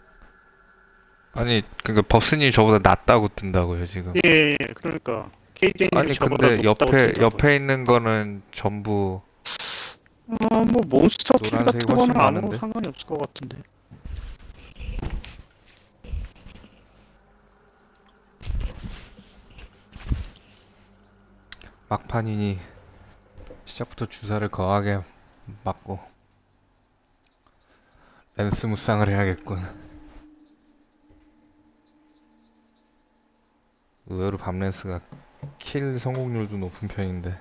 아니, 그니까 법스님이 저보다 낮다고 뜬다고요, 지금. 예, 예, 예. 그러니까 케이제이님이 아니, 저보다 근데 높다고 옆에, 뜨더라고요. 옆에 있는 거는 전부 어, 뭐 몬스터 킬 노란색이 같은 훨씬 거는 아무 많은데? 상관이 없을 것 같은데. 막판이니 시작부터 주사를 거하게 맞고 랜스 무쌍을 해야겠군. 의외로 밤랜스가 킬 성공률도 높은 편인데.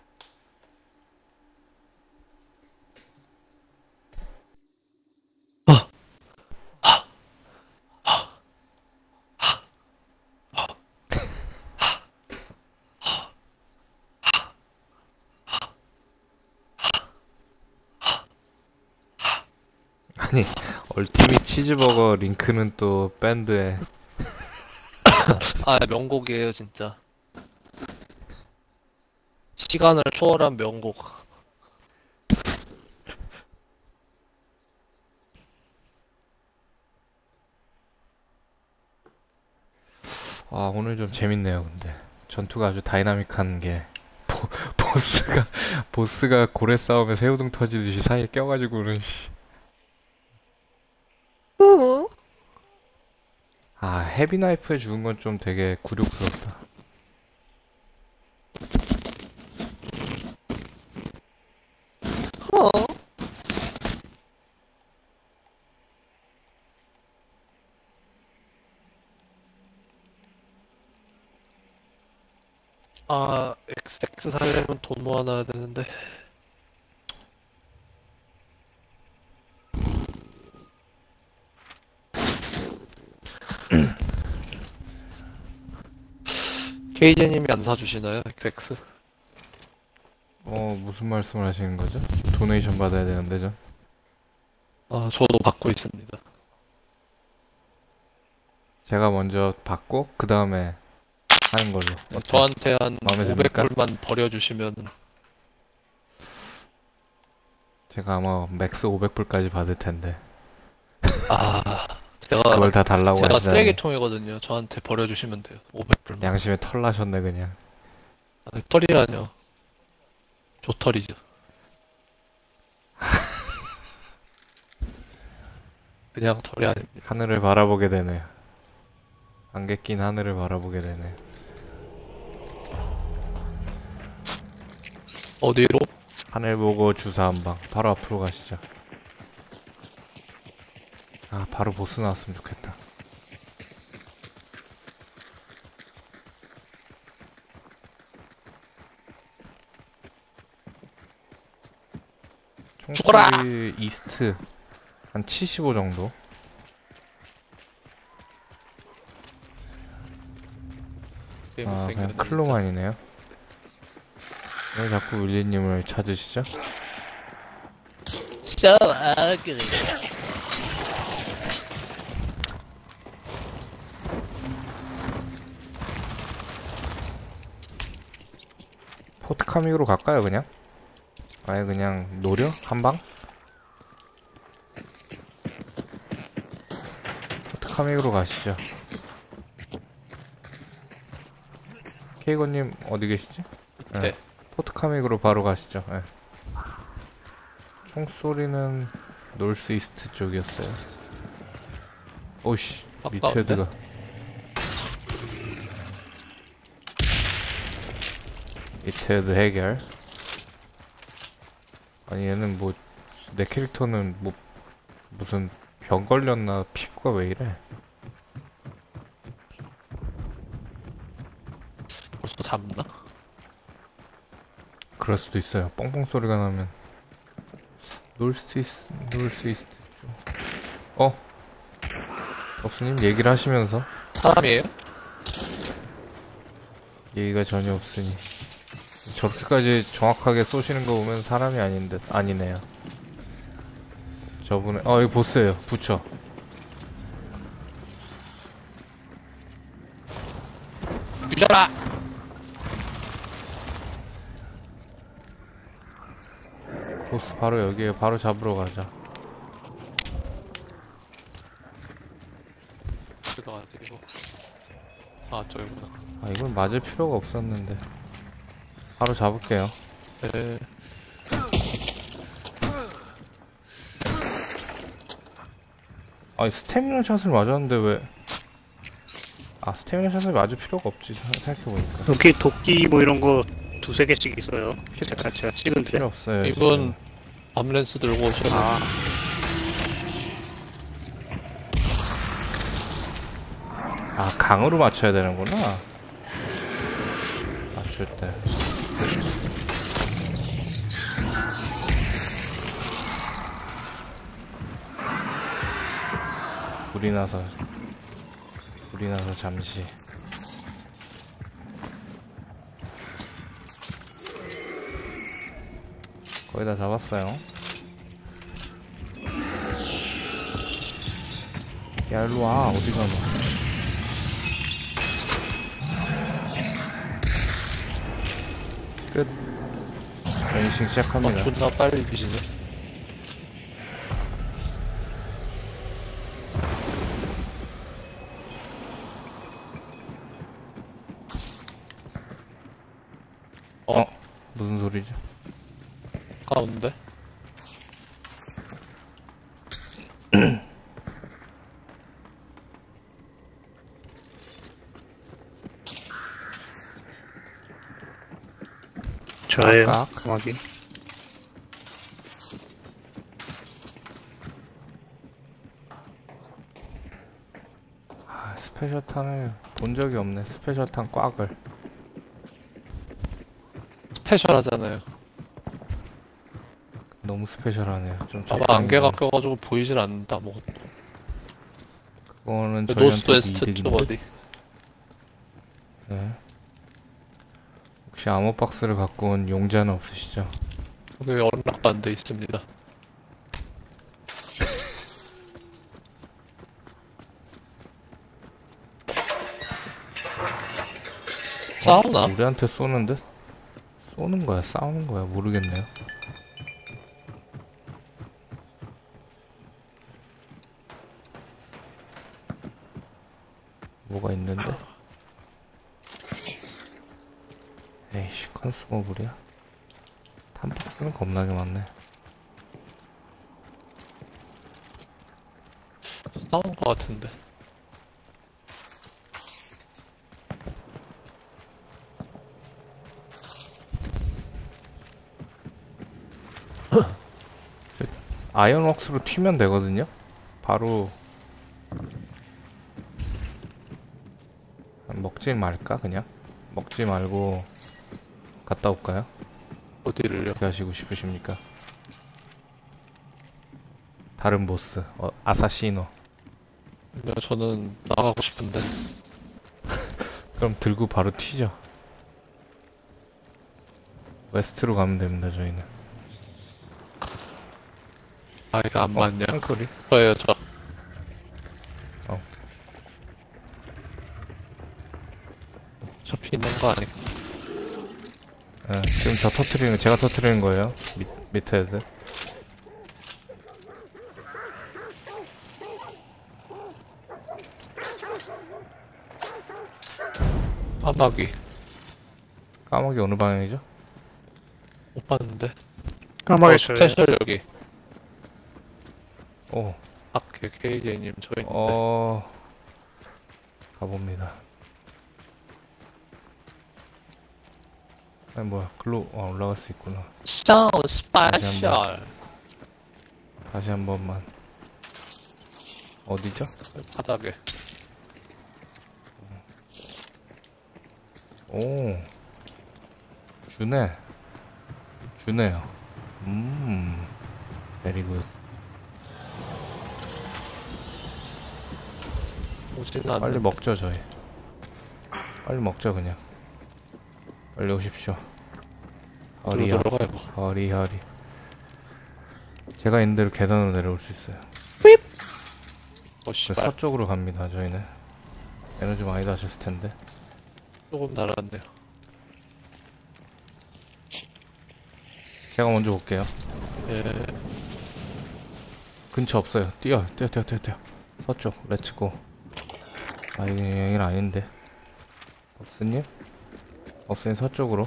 아니, 얼티밋 치즈버거 링크는 또 밴드에 아, 명곡이에요 진짜. 시간을 초월한 명곡. 아, 오늘 좀 재밌네요. 근데 전투가 아주 다이나믹한 게 보, 보스가 보스가 고래 싸움에 새우등 터지듯이 사이에 껴가지고는 씨. 아, 헤비나이프에 죽은 건 좀 되게 굴욕스럽다. 아, 엑스엑스 살려면 돈 모아놔야 되는데. 케이제님이 안 사주시나요, 엑스엑스? 어, 어, 무슨 말씀을 하시는 거죠? 도네이션 받아야 되는데 전. 아, 저도 받고 있습니다. 제가 먼저 받고 그 다음에 하는 걸로. 네, 어때? 저한테 한 마음에 듭니까? 오백 불만 버려주시면 제가 아마 맥스 오백 불까지 받을 텐데 아, 제가 그걸 다 달라고 제가 하시잖아요. 쓰레기통이거든요. 저한테 버려주시면 돼요. 오백 불만. 양심에 털 나셨네 그냥. 아, 털이라뇨. 조털이죠. 그냥 털이 아닙니다. 하늘을 바라보게 되네요. 안개 낀 하늘을 바라보게 되네. 어디로? 하늘 보고 주사 한 방. 바로 앞으로 가시죠. 아, 바로 보스 나왔으면 좋겠다. 죽어라! 총소리 이스트 한 칠십오 정도. 꽤 아, 못생겼네, 그냥 진짜. 클로만이네요. 왜 자꾸 윌리님을 찾으시죠? So ugly. 포트카믹으로 갈까요 그냥? 아예 그냥 노려? 한 방? 포트카믹으로 가시죠. 케이거님 어디 계시지? 네. 포트카믹으로 바로 가시죠. 네. 총소리는 놀스 이스트 쪽이었어요. 오씨, 아까운데? 미테드가 미테드 해결. 아니 얘는 뭐 내 캐릭터는 뭐 무슨 병 걸렸나 피부가 왜 이래? 벌써 잡나? 그럴 수도 있어요. 뻥뻥 소리가 나면. 놀스 이스트, 놀스 이스트 쪽. 어? 없으님 얘기를 하시면서 사람이에요? 얘기가 전혀 없으니 저렇게까지 정확하게 쏘시는 거 보면 사람이 아닌데 아니네요. 저분은 어 이거 보스예요. 부처. 유저라! 보스 바로 여기에 바로 잡으러 가자. 그다가 이거. 아, 저기구나. 아 이건 맞을 필요가 없었는데 바로 잡을게요. 네. 아니 스태미너 샷을 맞았는데 왜? 아 스태미너 샷을 맞을 필요가 없지 생각해보니까. 여기 도끼 뭐 이런 거 두세 개씩 있어요. 제가 제가 찍은데. 필요 없어요. 이분 암렌스 들고 오셔서 아, 아 강으로 맞춰야 되는구나. 맞출 때. 불이 나서 불이 나서 잠시. 거의 다 잡았어요. 야 일로 와. 어디 가노? 끝. 변신 아, 시작합니다. 존나 빨리 뒤지네. 어? 무슨 소리죠? 가운데? 저예요. 깍. 확인. 아, 스페셜 탄을 본 적이 없네. 스페셜 탄 꽉을. 스페셜 하잖아요. 너무 스페셜하네요. 좀 아마 적당히. 안개가 껴가지고 보이질 않는다. 뭐 그거는 노스 저희한테 웨스트 쪽 이득인데. 어디? 네. 혹시 암호 박스를 갖고 온 용자는 없으시죠? 여기 언락도 안 돼 있습니다. 싸우나? 우리한테 쏘는데? 쏘는 거야, 싸우는 거야, 모르겠네요. 뭐가 있는데? 에이씨, 컨수머블이야? 탄박스는 겁나게 많네. 싸운 거 같은데. 아이언웍스로 튀면 되거든요? 바로 먹지 말까 그냥? 먹지 말고 갔다 올까요? 어디를요? 어떻게 하시고 싶으십니까? 다른 보스 어, 아사시노. 네, 저는 나가고 싶은데. 그럼 들고 바로 튀죠. 웨스트로 가면 됩니다. 저희는. 아, 이거 안 맞냐? 한소리? 저예요, 저. 어. 어차피 있는 거 아니야? 예, 지금 저 터트리는 제가 터트리는 거예요. 밑, 밑에 애들. 까마귀. 까마귀 어느 방향이죠? 못 봤는데. 까마귀 어, 저예요. 스페셜 여기. 오, 아케 케이제이님 저 있는데. 어, 가봅니다. 아니 뭐야, 글로 어, 올라갈 수 있구나. 사운드 다시 스페셜. 다시 한 번만. 어디죠? 바닥에. 오, 주네. 주네요. 음, 베리굿. 오진 않네. 빨리 먹죠 저희. 빨리 먹죠 그냥. 빨리 오십시오. 허리야. 들어가요. 허리 허리. 제가 있는 대로 계단으로 내려올 수 있어요. 어, 그 씨발. 서쪽으로 갑니다 저희는. 에너지 많이 다셨을 텐데. 조금 날았네요. 제가 먼저 볼게요. 예. 근처 없어요. 뛰어 뛰어 뛰어 뛰어 뛰어. 서쪽 렛츠고. 아 이게 여긴 아닌데. 없스님? 없스님 서쪽으로.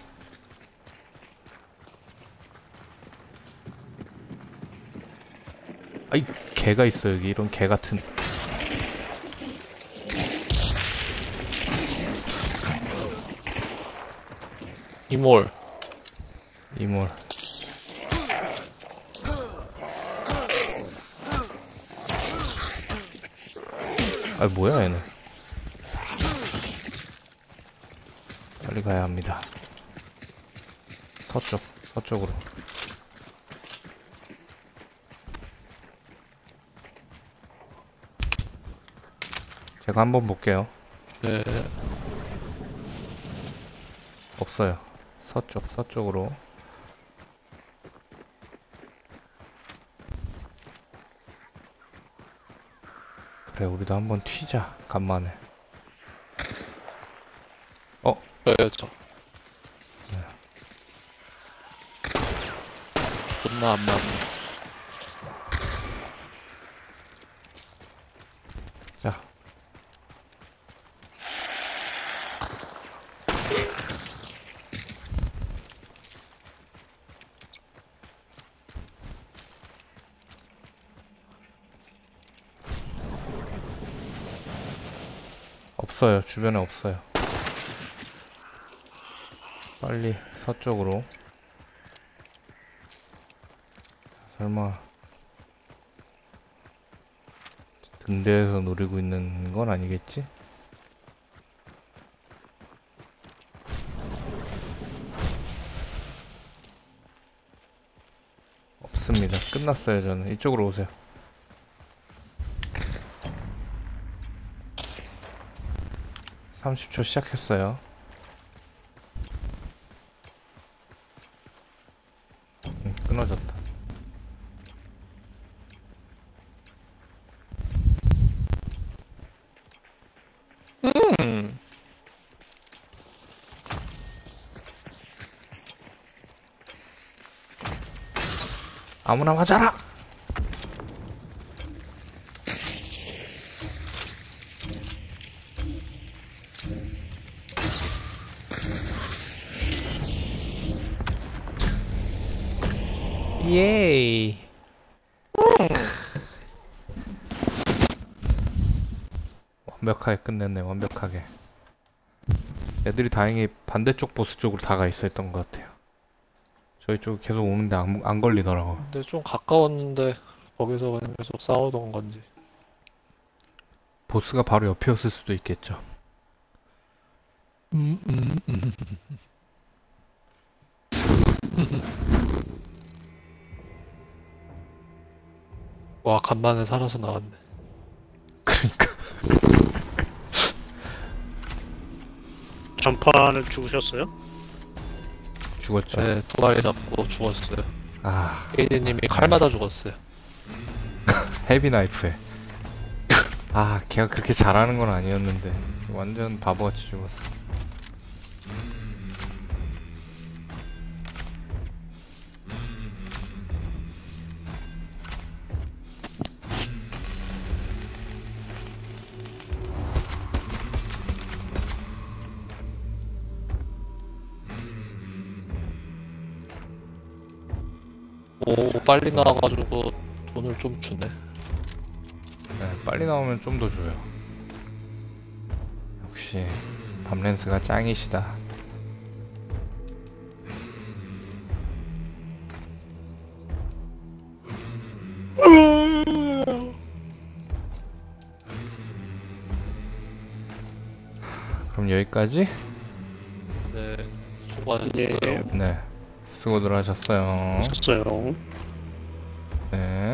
아이 개가 있어 여기. 이런 개 같은. 이몰. 이몰. 아 뭐야 얘는. 빨리 가야 합니다. 서쪽 서쪽으로. 제가 한번 볼게요. 예. 없어요. 서쪽 서쪽으로. 그래 우리도 한번 튀자 간만에. 어? 저예요, 저. 존나 안 맞네. 자. 없어요. 주변에 없어요. 빨리 서쪽으로. 설마 등대에서 노리고 있는 건 아니겠지? 없습니다. 끝났어요 저는. 이쪽으로 오세요. 삼십 초 시작했어요. 아무나 맞아라! 예이. 완벽하게 끝냈네, 완벽하게. 애들이 다행히 반대쪽 보스 쪽으로 다가 있었던 것 같아요. 저희 쪽 계속 오는데 안, 안 걸리더라고. 근데 좀 가까웠는데 거기서 그냥 계속 싸우던 건지. 보스가 바로 옆이었을 수도 있겠죠. 음, 음, 음. 와, 간만에 살아서 나왔네. 그러니까. 전파는 죽으셨어요? 죽었죠. 네, 두 마리 잡고 죽었어요. 아, 에이디님이 칼 맞아 죽었어요. 헤비 나이프에. 아, 걔가 그렇게 잘하는 건 아니었는데 완전 바보같이 죽었어. 오, 빨리 나와가지고 돈을 좀 주네. 네, 빨리 나오면 좀 더 줘요. 역시 밤랜스가 짱이시다. 그럼 여기까지? 네, 수고하셨어요. 예. 네, 수고들 하셨어요. 하셨어요. 네.